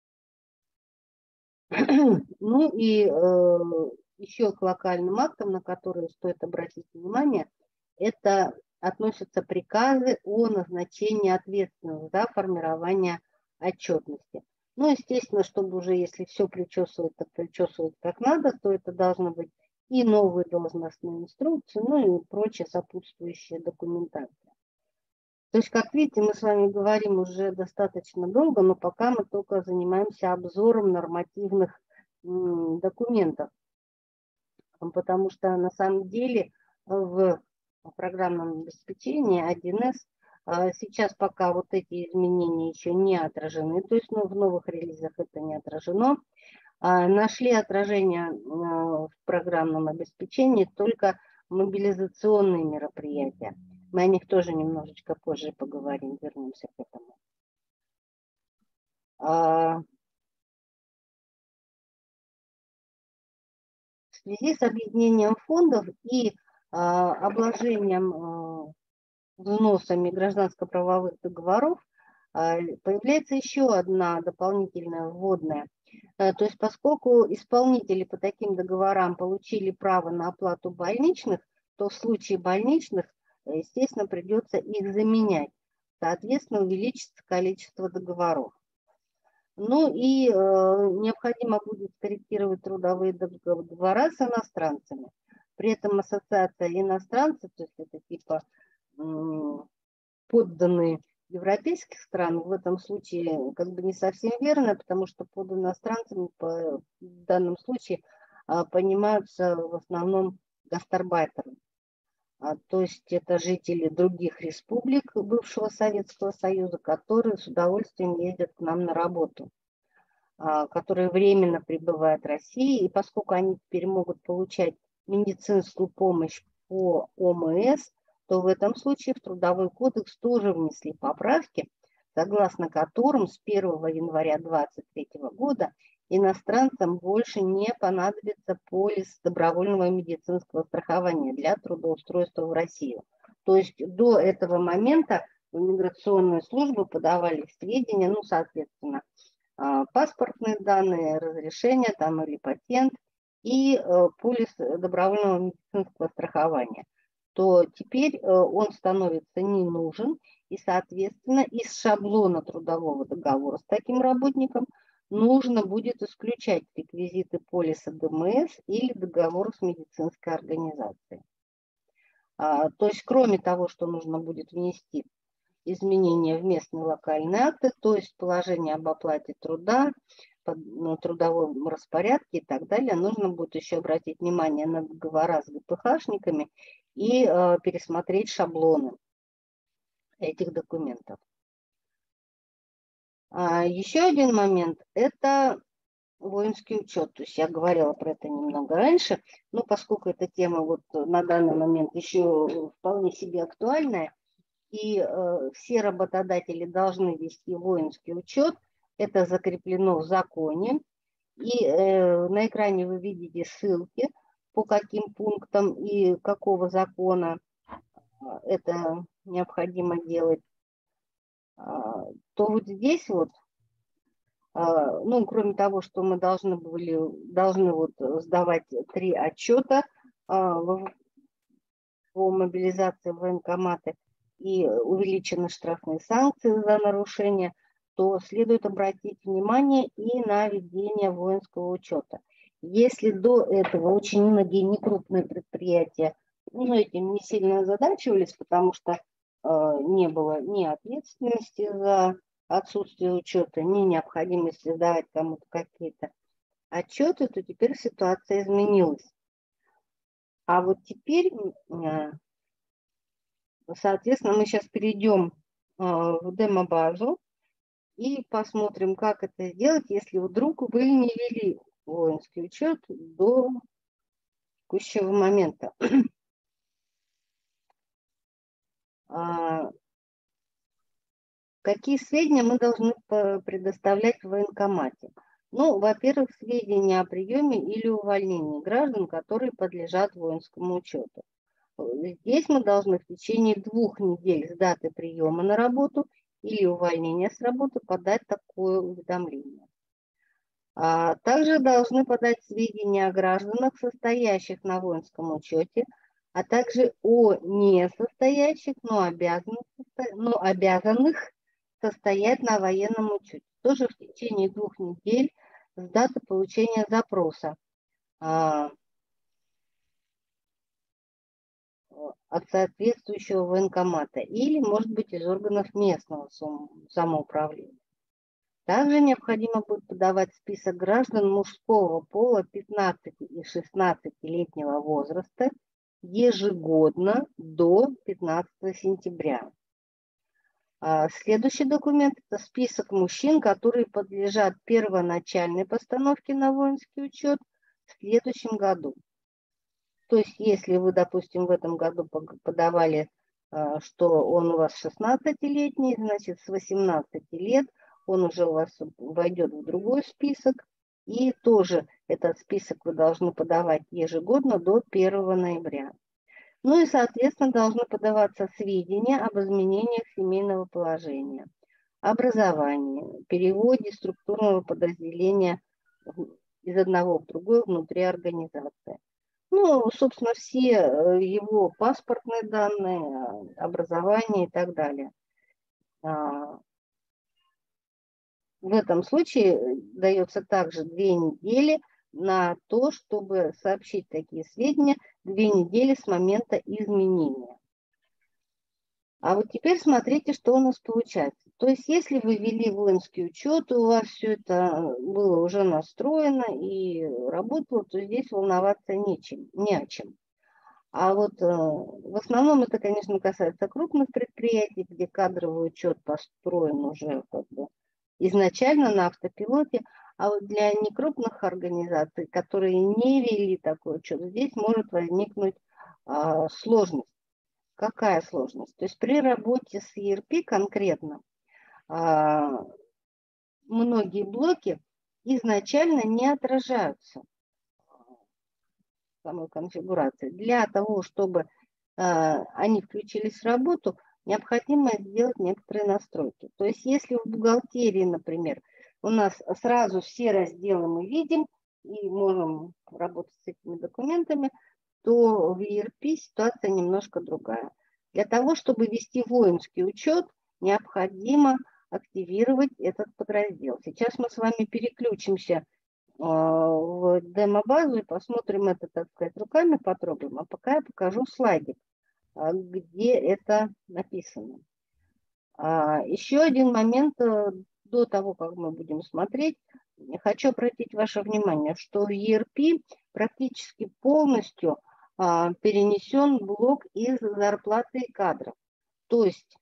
Ну и еще к локальным актам, на которые стоит обратить внимание, это относятся приказы о назначении ответственных за формирование отчетности. Ну, естественно, чтобы уже, если все причесывать, так причесывать как надо, то это должны быть и новые должностные инструкции, ну и прочая сопутствующая документация. То есть, как видите, мы с вами говорим уже достаточно долго, но пока мы только занимаемся обзором нормативных документов. потому что на самом деле в программном обеспечении 1С сейчас пока вот эти изменения еще не отражены, то есть в новых релизах это не отражено. Нашли отражение в программном обеспечении только мобилизационные мероприятия. Мы о них тоже немножечко позже поговорим, вернемся к этому. В связи с объединением фондов и обложением взносами гражданско-правовых договоров появляется еще одна дополнительная вводная. То есть поскольку исполнители по таким договорам получили право на оплату больничных, то в случае больничных, естественно, придется их заменять. Соответственно, увеличится количество договоров. Ну и необходимо будет скорректировать трудовые договора с иностранцами. При этом ассоциация иностранцев, то есть это типа подданные европейских стран, в этом случае как бы не совсем верно, потому что под иностранцами в данном случае понимаются в основном гастарбайтеры. То есть это жители других республик бывшего Советского Союза, которые с удовольствием ездят к нам на работу, которые временно прибывают в России, и поскольку они теперь могут получать медицинскую помощь по ОМС, то в этом случае в Трудовой кодекс тоже внесли поправки, согласно которым с 1 января 2023 года иностранцам больше не понадобится полис добровольного медицинского страхования для трудоустройства в Россию. То есть до этого момента в миграционные службы подавали сведения, ну, соответственно, паспортные данные, разрешение там или патент и полис добровольного медицинского страхования, то теперь он становится не нужен, и, соответственно, из шаблона трудового договора с таким работником нужно будет исключать реквизиты полиса ДМС или договора с медицинской организацией. То есть, кроме того, что нужно будет внести изменения в местные локальные акты, то есть положение об оплате труда, трудовом распорядке и так далее, нужно будет еще обратить внимание на договора с ГПХшниками и пересмотреть шаблоны этих документов. Еще один момент – это воинский учет. То есть я говорила про это немного раньше, но поскольку эта тема вот на данный момент еще вполне себе актуальная, и все работодатели должны вести воинский учет, это закреплено в законе. И на экране вы видите ссылки, по каким пунктам и какого закона это необходимо делать. То вот здесь вот, ну, кроме того, что мы должны вот сдавать 3 отчета по мобилизации в военкоматы и увеличены штрафные санкции за нарушение, то следует обратить внимание и на ведение воинского учета. Если до этого очень многие некрупные предприятия этим не сильно озадачивались, потому что не было ни ответственности за отсутствие учета, ни необходимости сдавать кому-то какие-то отчеты, то теперь ситуация изменилась. А вот теперь, соответственно, мы сейчас перейдем в демо-базу и посмотрим, как это сделать, если вдруг вы не вели воинский учет до текущего момента. Какие сведения мы должны предоставлять в военкомате? Ну, во-первых, сведения о приеме или увольнении граждан, которые подлежат воинскому учету. Здесь мы должны в течение 2 недель с даты приема на работу или увольнения с работы подать такое уведомление. Также должны подать сведения о гражданах, состоящих на воинском учете, а также о несостоящих, но обязанных состоять на военном учете. Тоже в течение 2 недель с даты получения запроса от соответствующего военкомата или, может быть, из органов местного самоуправления. Также необходимо будет подавать список граждан мужского пола 15 и 16-летнего возраста ежегодно до 15 сентября. Следующий документ – это список мужчин, которые подлежат первоначальной постановке на воинский учет в следующем году. То есть, если вы, допустим, в этом году подавали, что он у вас 16-летний, значит, с 18 лет он уже у вас войдет в другой список. И тоже этот список вы должны подавать ежегодно до 1 ноября. Ну и, соответственно, должны подаваться сведения об изменениях семейного положения, образовании, переводе структурного подразделения из одного в другое внутри организации. Ну, собственно, все его паспортные данные, образование и так далее. В этом случае дается также 2 недели на то, чтобы сообщить такие сведения, 2 недели с момента изменения. А вот теперь смотрите, что у нас получается. То есть, если вы ввели воинский учет, и у вас все это было уже настроено и работало, то здесь волноваться не о чем. А вот в основном это, конечно, касается крупных предприятий, где кадровый учет построен уже как бы изначально на автопилоте. А вот для некрупных организаций, которые не ввели такой учет, здесь может возникнуть сложность. Какая сложность? То есть при работе с ERP конкретно многие блоки изначально не отражаются в самой конфигурации. Для того, чтобы они включились в работу, необходимо сделать некоторые настройки. То есть если в бухгалтерии, например, у нас сразу все разделы мы видим и можем работать с этими документами, то в ERP ситуация немножко другая. Для того, чтобы вести воинский учет, необходимо активировать этот подраздел. Сейчас мы с вами переключимся в демо-базу и посмотрим это, так сказать, руками потрогаем. А пока я покажу слайдик, где это написано. Еще один момент до того, как мы будем смотреть. Хочу обратить ваше внимание, что в ERP практически полностью перенесен блок из зарплаты и кадров. То есть,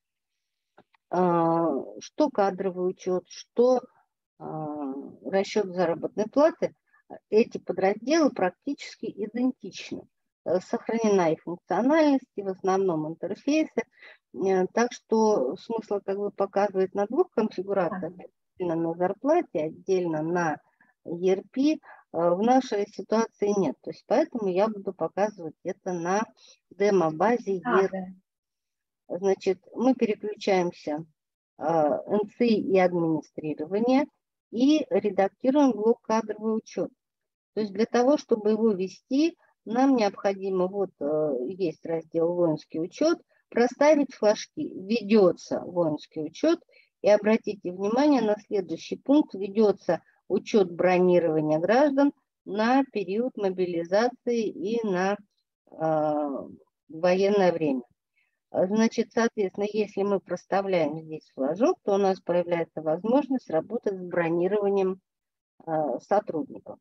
что кадровый учет, что расчет заработной платы, эти подразделы практически идентичны. Сохранена их функциональность, в основном интерфейсы. Так что смысла как бы показывать на двух конфигурациях, отдельно на зарплате, отдельно на ERP, в нашей ситуации нет. То есть поэтому я буду показывать это на демо-базе ERP. Значит, мы переключаемся НЦИ и администрирование и редактируем блок кадровый учет. То есть для того, чтобы его вести, нам необходимо, вот есть раздел воинский учет, проставить флажки «Ведется воинский учет», и обратите внимание на следующий пункт: ведется учет бронирования граждан на период мобилизации и на военное время. Значит, соответственно, если мы проставляем здесь флажок, то у нас появляется возможность работать с бронированием сотрудников.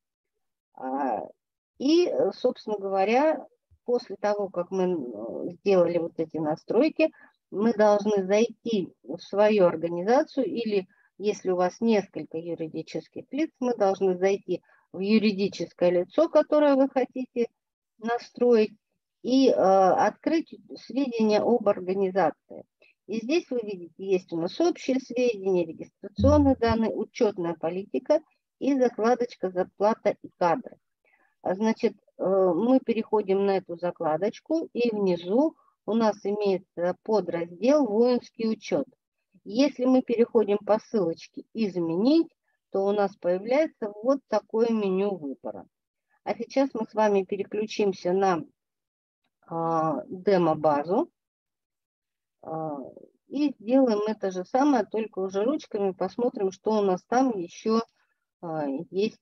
И, собственно говоря, после того, как мы сделали вот эти настройки, мы должны зайти в свою организацию, или если у вас несколько юридических лиц, мы должны зайти в юридическое лицо, которое вы хотите настроить, и открыть сведения об организации. И здесь вы видите, есть у нас общие сведения, регистрационные данные, учетная политика и закладочка «Зарплата и кадры». Значит, мы переходим на эту закладочку, и внизу у нас имеется подраздел «Воинский учет». Если мы переходим по ссылочке «Изменить», то у нас появляется вот такое меню выбора. А сейчас мы с вами переключимся на демо-базу и сделаем это же самое, только уже ручками. Посмотрим, что у нас там еще есть,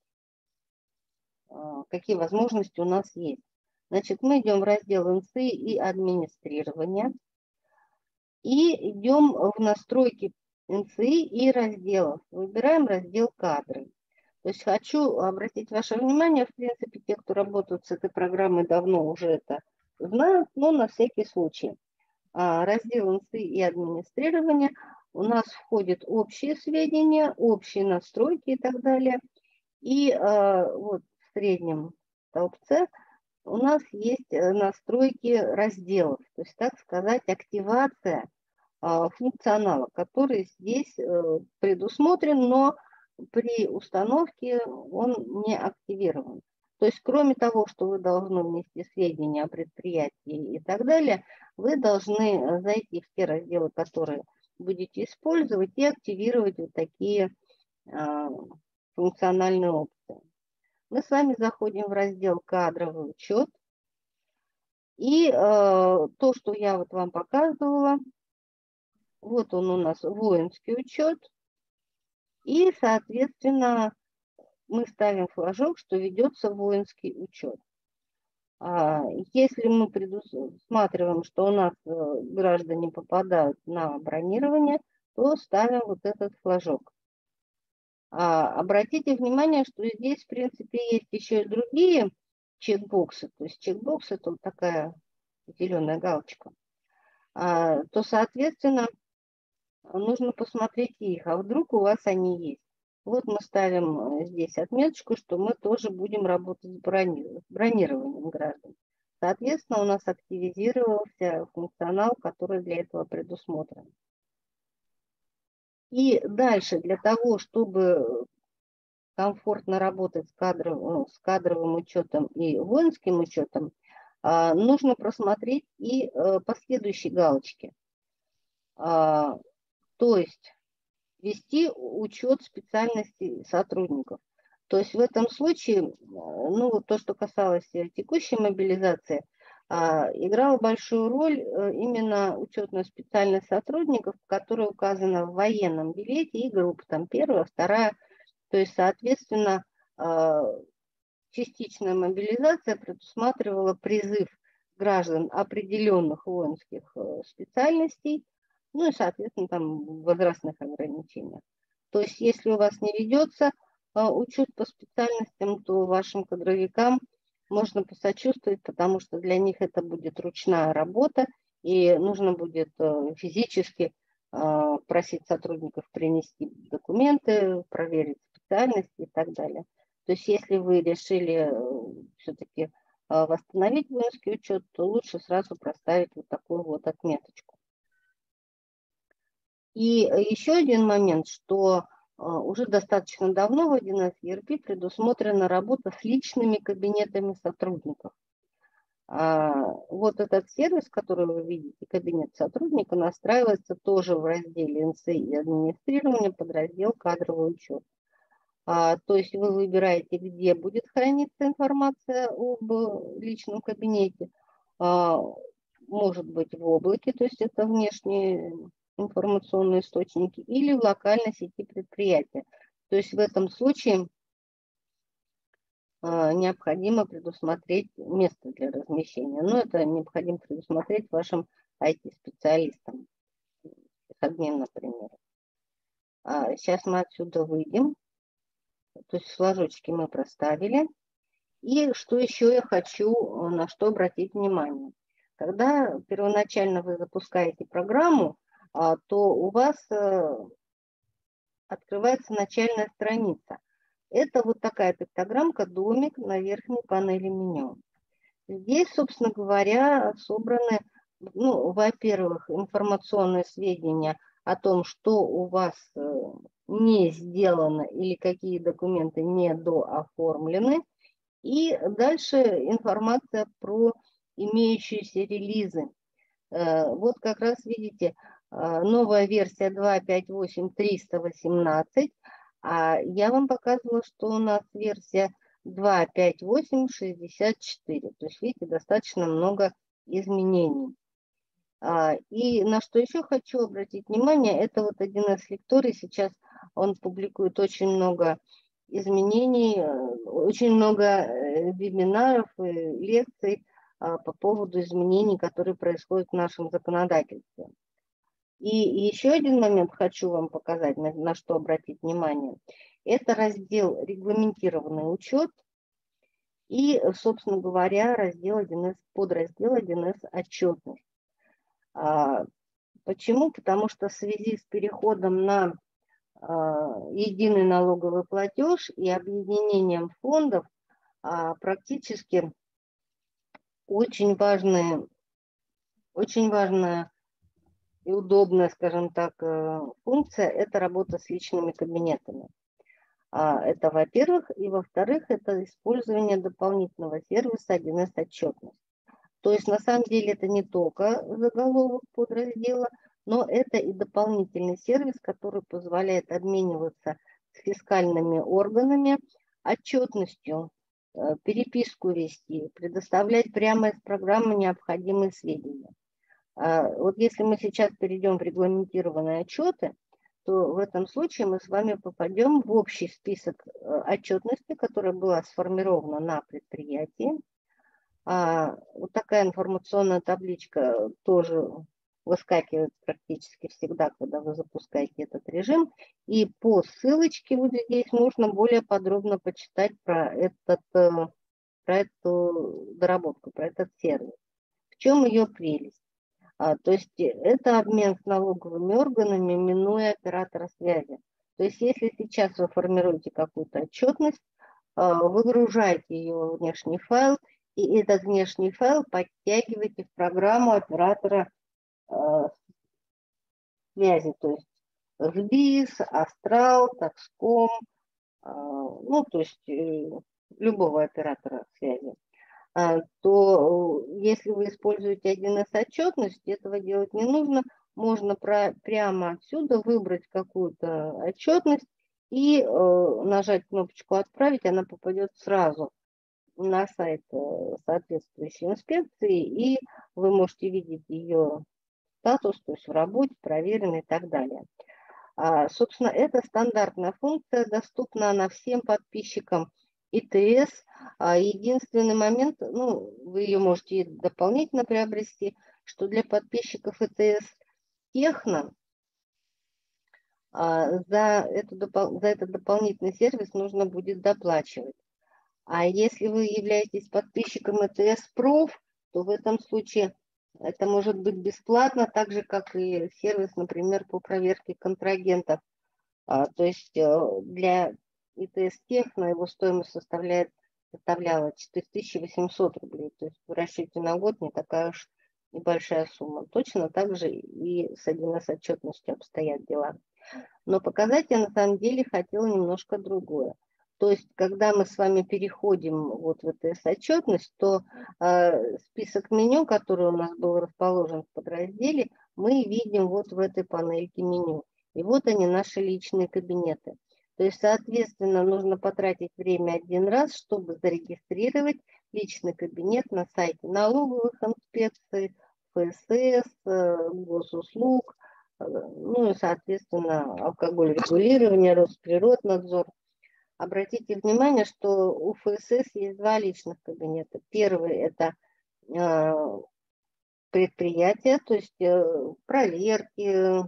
какие возможности у нас есть. Значит, мы идем в раздел НЦИ и администрирование и идем в настройки НЦИ и разделов. Выбираем раздел «Кадры». То есть хочу обратить ваше внимание, в принципе, те, кто работают с этой программой давно, уже это знают, но на всякий случай. Раздел «НЦИ и администрирование». У нас входят общие сведения, общие настройки и так далее. И вот в среднем столбце у нас есть настройки разделов, то есть, так сказать, активация функционала, который здесь предусмотрен, но при установке он не активирован. То есть, кроме того, что вы должны внести сведения о предприятии и так далее, вы должны зайти в те разделы, которые будете использовать, и активировать вот такие функциональные опции. Мы с вами заходим в раздел «Кадровый учет». И то, что я вот вам показывала, вот он у нас воинский учет. И, соответственно, мы ставим флажок, что ведется воинский учет. Если мы предусматриваем, что у нас граждане попадают на бронирование, то ставим вот этот флажок. Обратите внимание, что здесь, в принципе, есть еще и другие чекбоксы. То есть чекбокс – это вот такая зеленая галочка. То, соответственно, нужно посмотреть их, а вдруг у вас они есть. Вот мы ставим здесь отметочку, что мы тоже будем работать с бронированием граждан. Соответственно, у нас активизировался функционал, который для этого предусмотрен. И дальше, для того, чтобы комфортно работать с кадровым учетом и воинским учетом, нужно просмотреть и последующие галочки. То есть вести учет специальностей сотрудников. То есть в этом случае, ну вот то, что касалось текущей мобилизации, играла большую роль именно учетная специальность сотрудников, которая указана в военном билете и группа, там первая, вторая. То есть, соответственно, частичная мобилизация предусматривала призыв граждан определенных воинских специальностей, ну и, соответственно, там возрастных ограничениях. То есть, если у вас не ведется учет по специальностям, то вашим кадровикам можно посочувствовать, потому что для них это будет ручная работа, и нужно будет физически просить сотрудников принести документы, проверить специальности и так далее. То есть, если вы решили все-таки восстановить воинский учет, то лучше сразу проставить вот такую вот отметочку. И еще один момент, что уже достаточно давно в 1С ERP предусмотрена работа с личными кабинетами сотрудников. Вот этот сервис, который вы видите, кабинет сотрудника, настраивается тоже в разделе НЦИ и администрирование, подраздел «Кадровый учет». То есть вы выбираете, где будет храниться информация об личном кабинете. Может быть в облаке, то есть это внешние информационные источники, или в локальной сети предприятия. То есть в этом случае необходимо предусмотреть место для размещения. Но это необходимо предусмотреть вашим IT-специалистам, админ, например. Сейчас мы отсюда выйдем. То есть флажочки мы проставили. И что еще я хочу, на что обратить внимание. Когда первоначально вы запускаете программу, то у вас открывается начальная страница. Это вот такая пиктограммка, домик на верхней панели меню. Здесь, собственно говоря, собраны, ну, во-первых, информационные сведения о том, что у вас не сделано или какие документы не дооформлены. И дальше информация про имеющиеся релизы. Вот как раз видите, новая версия 2.5.8.318. А я вам показывала, что у нас версия 2.5.8.64. То есть, видите, достаточно много изменений. И на что еще хочу обратить внимание, это вот 1С лекторий. Сейчас он публикует очень много изменений, очень много вебинаров и лекций по поводу изменений, которые происходят в нашем законодательстве. И еще один момент хочу вам показать, на что обратить внимание. Это раздел «Регламентированный учет» и, собственно говоря, раздел 1С, подраздел 1С «Отчетность». Почему? Потому что в связи с переходом на единый налоговый платеж и объединением фондов практически очень важная и удобная, скажем так, функция – это работа с личными кабинетами. Это, во-первых. И, во-вторых, это использование дополнительного сервиса 1С отчетность. То есть, на самом деле, это не только заголовок подраздела, но это и дополнительный сервис, который позволяет обмениваться с фискальными органами отчетностью, переписку вести, предоставлять прямо из программы необходимые сведения. Вот если мы сейчас перейдем в регламентированные отчеты, то в этом случае мы с вами попадем в общий список отчетности, которая была сформирована на предприятии. Вот такая информационная табличка тоже выскакивает практически всегда, когда вы запускаете этот режим. И по ссылочке вот здесь можно более подробно почитать про эту доработку, про этот сервис. В чем ее прелесть? То есть это обмен с налоговыми органами, минуя оператора связи. То есть если сейчас вы формируете какую-то отчетность, выгружаете ее в внешний файл, и этот внешний файл подтягиваете в программу оператора связи, то есть СБИС, Астрал, Такском, ну, то есть любого оператора связи. То если вы используете 1С отчетность, этого делать не нужно. Можно прямо отсюда выбрать какую-то отчетность и нажать кнопочку «Отправить», она попадет сразу на сайт соответствующей инспекции, и вы можете видеть ее статус, то есть в работе, проверен и так далее. Собственно, это стандартная функция, доступна она всем подписчикам ИТС. Единственный момент, ну, вы ее можете дополнительно приобрести, что для подписчиков ИТС Техно за этот дополнительный сервис нужно будет доплачивать. А если вы являетесь подписчиком ИТС Проф, то в этом случае это может быть бесплатно, так же, как и сервис, например, по проверке контрагентов. То есть для ИТС Техно его стоимость составляла 4800 рублей. То есть в расчете на год не такая уж небольшая сумма. Точно так же и с 1С отчетностью обстоят дела. Но показать я на самом деле хотела немножко другое. То есть, когда мы с вами переходим вот в ИТС отчетность, то список меню, который у нас был расположен в подразделе, мы видим вот в этой панельке меню. И вот они, наши личные кабинеты. То есть, соответственно, нужно потратить время один раз, чтобы зарегистрировать личный кабинет на сайте налоговых инспекций, ФСС, госуслуг, ну и, соответственно, алкоголь регулирования, Росприроднадзор. Обратите внимание, что у ФСС есть два личных кабинета. Первый – это предприятия, то есть проверки,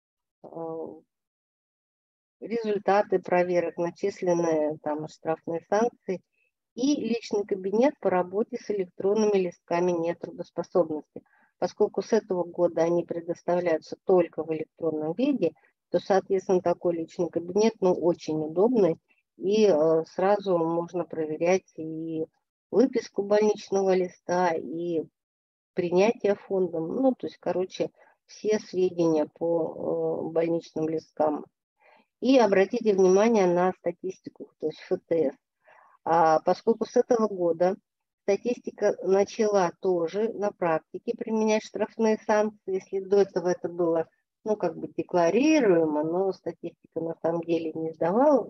результаты проверок, начисленные там штрафные санкции, и личный кабинет по работе с электронными листками нетрудоспособности. Поскольку с этого года они предоставляются только в электронном виде, то, соответственно, такой личный кабинет, ну, очень удобный, и сразу можно проверять и выписку больничного листа, и принятие фондом, ну, то есть, короче, все сведения по больничным листкам. И обратите внимание на статистику, то есть ФТС. Поскольку с этого года статистика начала тоже на практике применять штрафные санкции, если до этого это было, ну, как бы декларируемо, но статистика на самом деле не сдавала,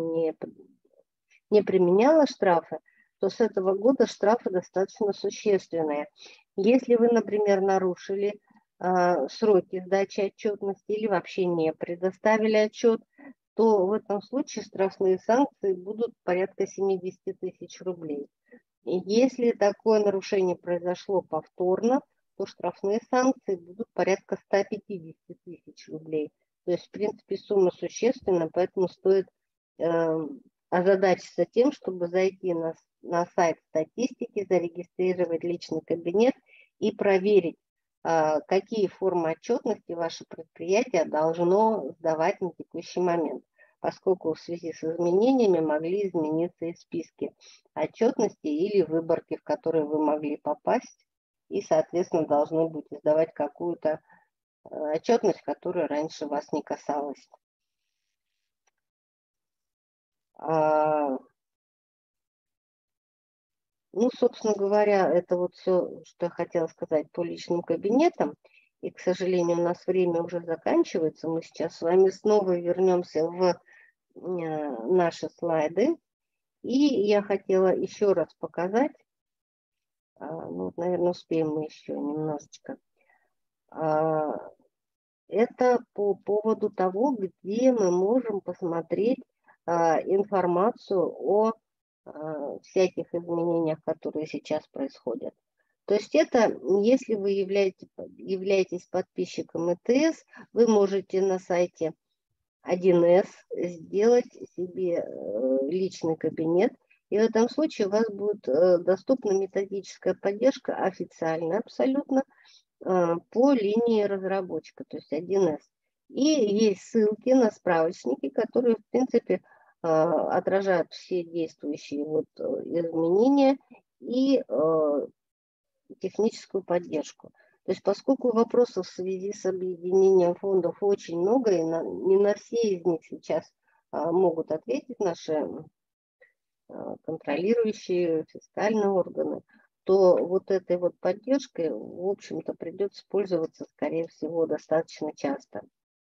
не применяла штрафы, то с этого года штрафы достаточно существенные. Если вы, например, нарушили сроки сдачи отчетности или вообще не предоставили отчет, то в этом случае штрафные санкции будут порядка 70 тысяч рублей. И если такое нарушение произошло повторно, то штрафные санкции будут порядка 150 тысяч рублей. То есть, в принципе, сумма существенна, поэтому стоит озадачиться тем, чтобы зайти на сайт статистики, зарегистрировать личный кабинет и проверить, какие формы отчетности ваше предприятие должно сдавать на текущий момент, поскольку в связи с изменениями могли измениться и списки отчетности или выборки, в которые вы могли попасть, и, соответственно, должны будете сдавать какую-то отчетность, которая раньше вас не касалась. Ну, собственно говоря, это вот все, что я хотела сказать по личным кабинетам. И, к сожалению, у нас время уже заканчивается. Мы сейчас с вами снова вернемся в наши слайды. И я хотела еще раз показать, ну, наверное, успеем мы еще немножечко. Это по поводу того, где мы можем посмотреть информацию о всяких изменениях, которые сейчас происходят. То есть это, если вы являетесь подписчиком ИТС, вы можете на сайте 1С сделать себе личный кабинет, и в этом случае у вас будет доступна методическая поддержка официально абсолютно по линии разработчика, то есть 1С. И есть ссылки на справочники, которые, в принципе, отражают все действующие вот изменения и техническую поддержку. То есть поскольку вопросов в связи с объединением фондов очень много, и не на все из них сейчас могут ответить наши контролирующие фискальные органы, то вот этой вот поддержкой, в общем-то, придется пользоваться, скорее всего, достаточно часто.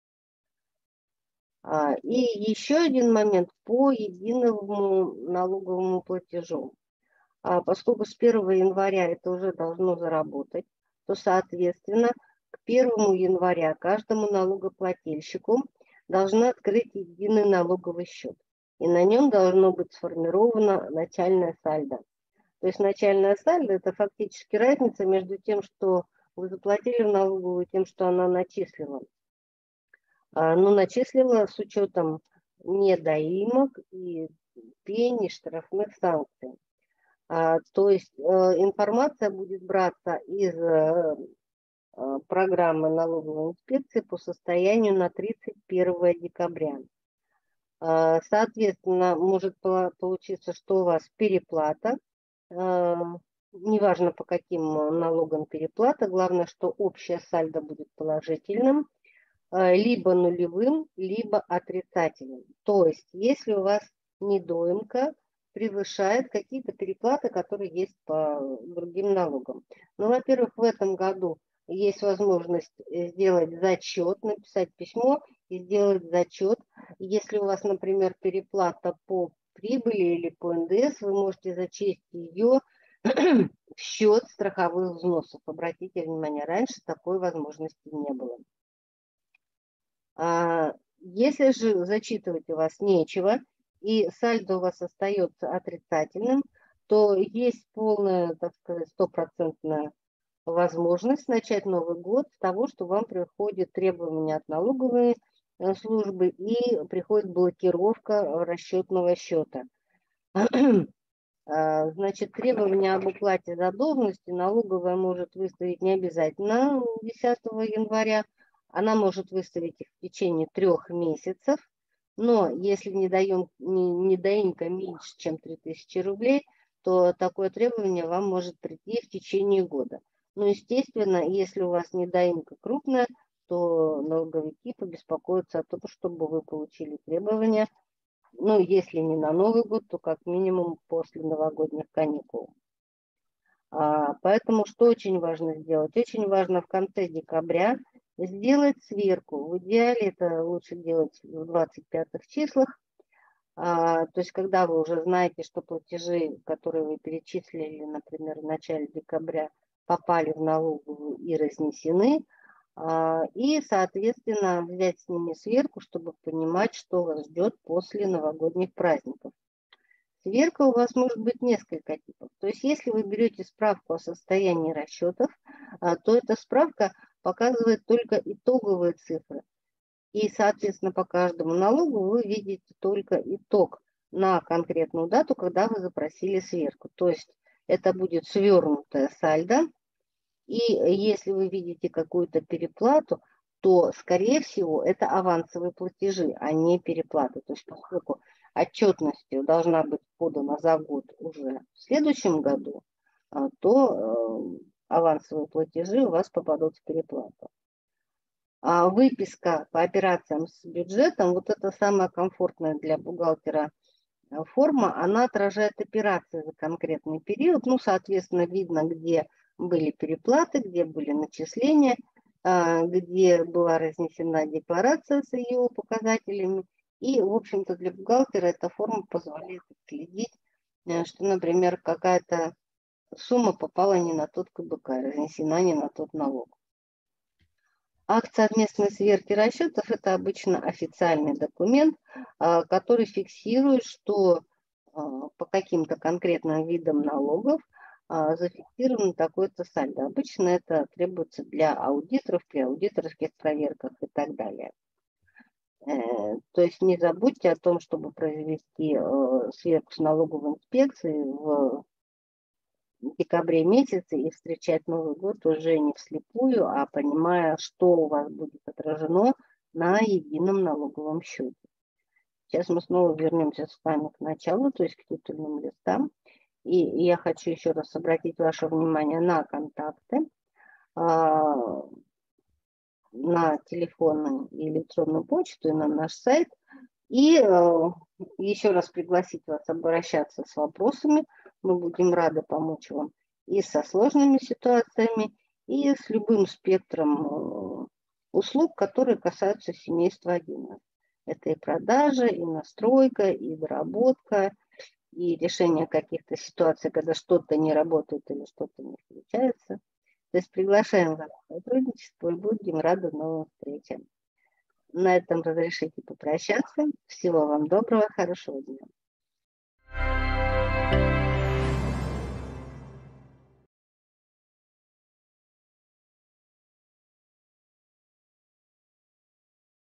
И еще один момент по единому налоговому платежу. Поскольку с 1 января это уже должно заработать, то, соответственно, к 1 января каждому налогоплательщику должны открыть единый налоговый счет. И на нем должно быть сформировано начальное сальдо. То есть начальное сальдо – это фактически разница между тем, что вы заплатили в налоговую, и тем, что она начислила. Ну, начислила с учетом недоимок и пени, штрафных санкций. То есть информация будет браться из программы налоговой инспекции по состоянию на 31 декабря. Соответственно, может получиться, что у вас переплата, неважно по каким налогам переплата, главное, что общее сальдо будет положительным, либо нулевым, либо отрицательным. То есть, если у вас недоимка превышает какие-то переплаты, которые есть по другим налогам. Ну, во-первых, в этом году есть возможность сделать зачет, написать письмо и сделать зачет. Если у вас, например, переплата по прибыли или по НДС, вы можете зачесть ее в счет страховых взносов. Обратите внимание, раньше такой возможности не было. Если же зачитывать у вас нечего, и сальдо у вас остается отрицательным, то есть полная, так сказать, стопроцентная возможность начать Новый год с того, что вам приходят требования от налоговой службы и приходит блокировка расчетного счета. Значит, требования об уплате задолженности налоговая может выставить не обязательно 10 января, она может выставить их в течение 3 месяцев, но если недоимка меньше, чем 3000 рублей, то такое требование вам может прийти в течение года. Ну, естественно, если у вас недоимка крупная, то налоговики побеспокоятся о том, чтобы вы получили требования, ну, если не на Новый год, то как минимум после новогодних каникул. Поэтому что очень важно сделать? Очень важно в конце декабря сделать сверку. В идеале это лучше делать в 25-х числах. То есть когда вы уже знаете, что платежи, которые вы перечислили, например, в начале декабря, попали в налоговую и разнесены, и, соответственно, взять с ними сверку, чтобы понимать, что вас ждет после новогодних праздников. Сверка у вас может быть несколько типов. То есть если вы берете справку о состоянии расчетов, то эта справка показывает только итоговые цифры. И, соответственно, по каждому налогу вы видите только итог на конкретную дату, когда вы запросили сверку. То есть это будет свернутая сальдо. И если вы видите какую-то переплату, то, скорее всего, это авансовые платежи, а не переплаты. То есть поскольку отчетность должна быть подана за год уже в следующем году, то авансовые платежи у вас попадут в переплату. А выписка по операциям с бюджетом, вот это самая комфортная для бухгалтера форма, она отражает операции за конкретный период. Ну, соответственно, видно, где были переплаты, где были начисления, где была разнесена декларация с ее показателями. И, в общем-то, для бухгалтера эта форма позволяет следить, что, например, какая-то сумма попала не на тот КБК, разнесена не на тот налог. Акт совместной сверки расчетов – это обычно официальный документ, который фиксирует, что по каким-то конкретным видам налогов зафиксировано такое-то сальдо. Обычно это требуется для аудиторов, при аудиторских проверках и так далее. То есть не забудьте о том, чтобы произвести сверку с налоговой инспекцией в декабре месяце и встречать Новый год уже не вслепую, а понимая, что у вас будет отражено на едином налоговом счете. Сейчас мы снова вернемся с вами к началу, то есть к титульным листам. И я хочу еще раз обратить ваше внимание на контакты, на телефонную и электронную почту, и на наш сайт. И еще раз пригласить вас обращаться с вопросами. Мы будем рады помочь вам и со сложными ситуациями, и с любым спектром услуг, которые касаются семейства 1С. Это и продажа, и настройка, и доработка, и решение каких-то ситуаций, когда что-то не работает или что-то не включается. То есть приглашаем вас к сотрудничеству и будем рады новым встречам. На этом разрешите попрощаться. Всего вам доброго, хорошего дня.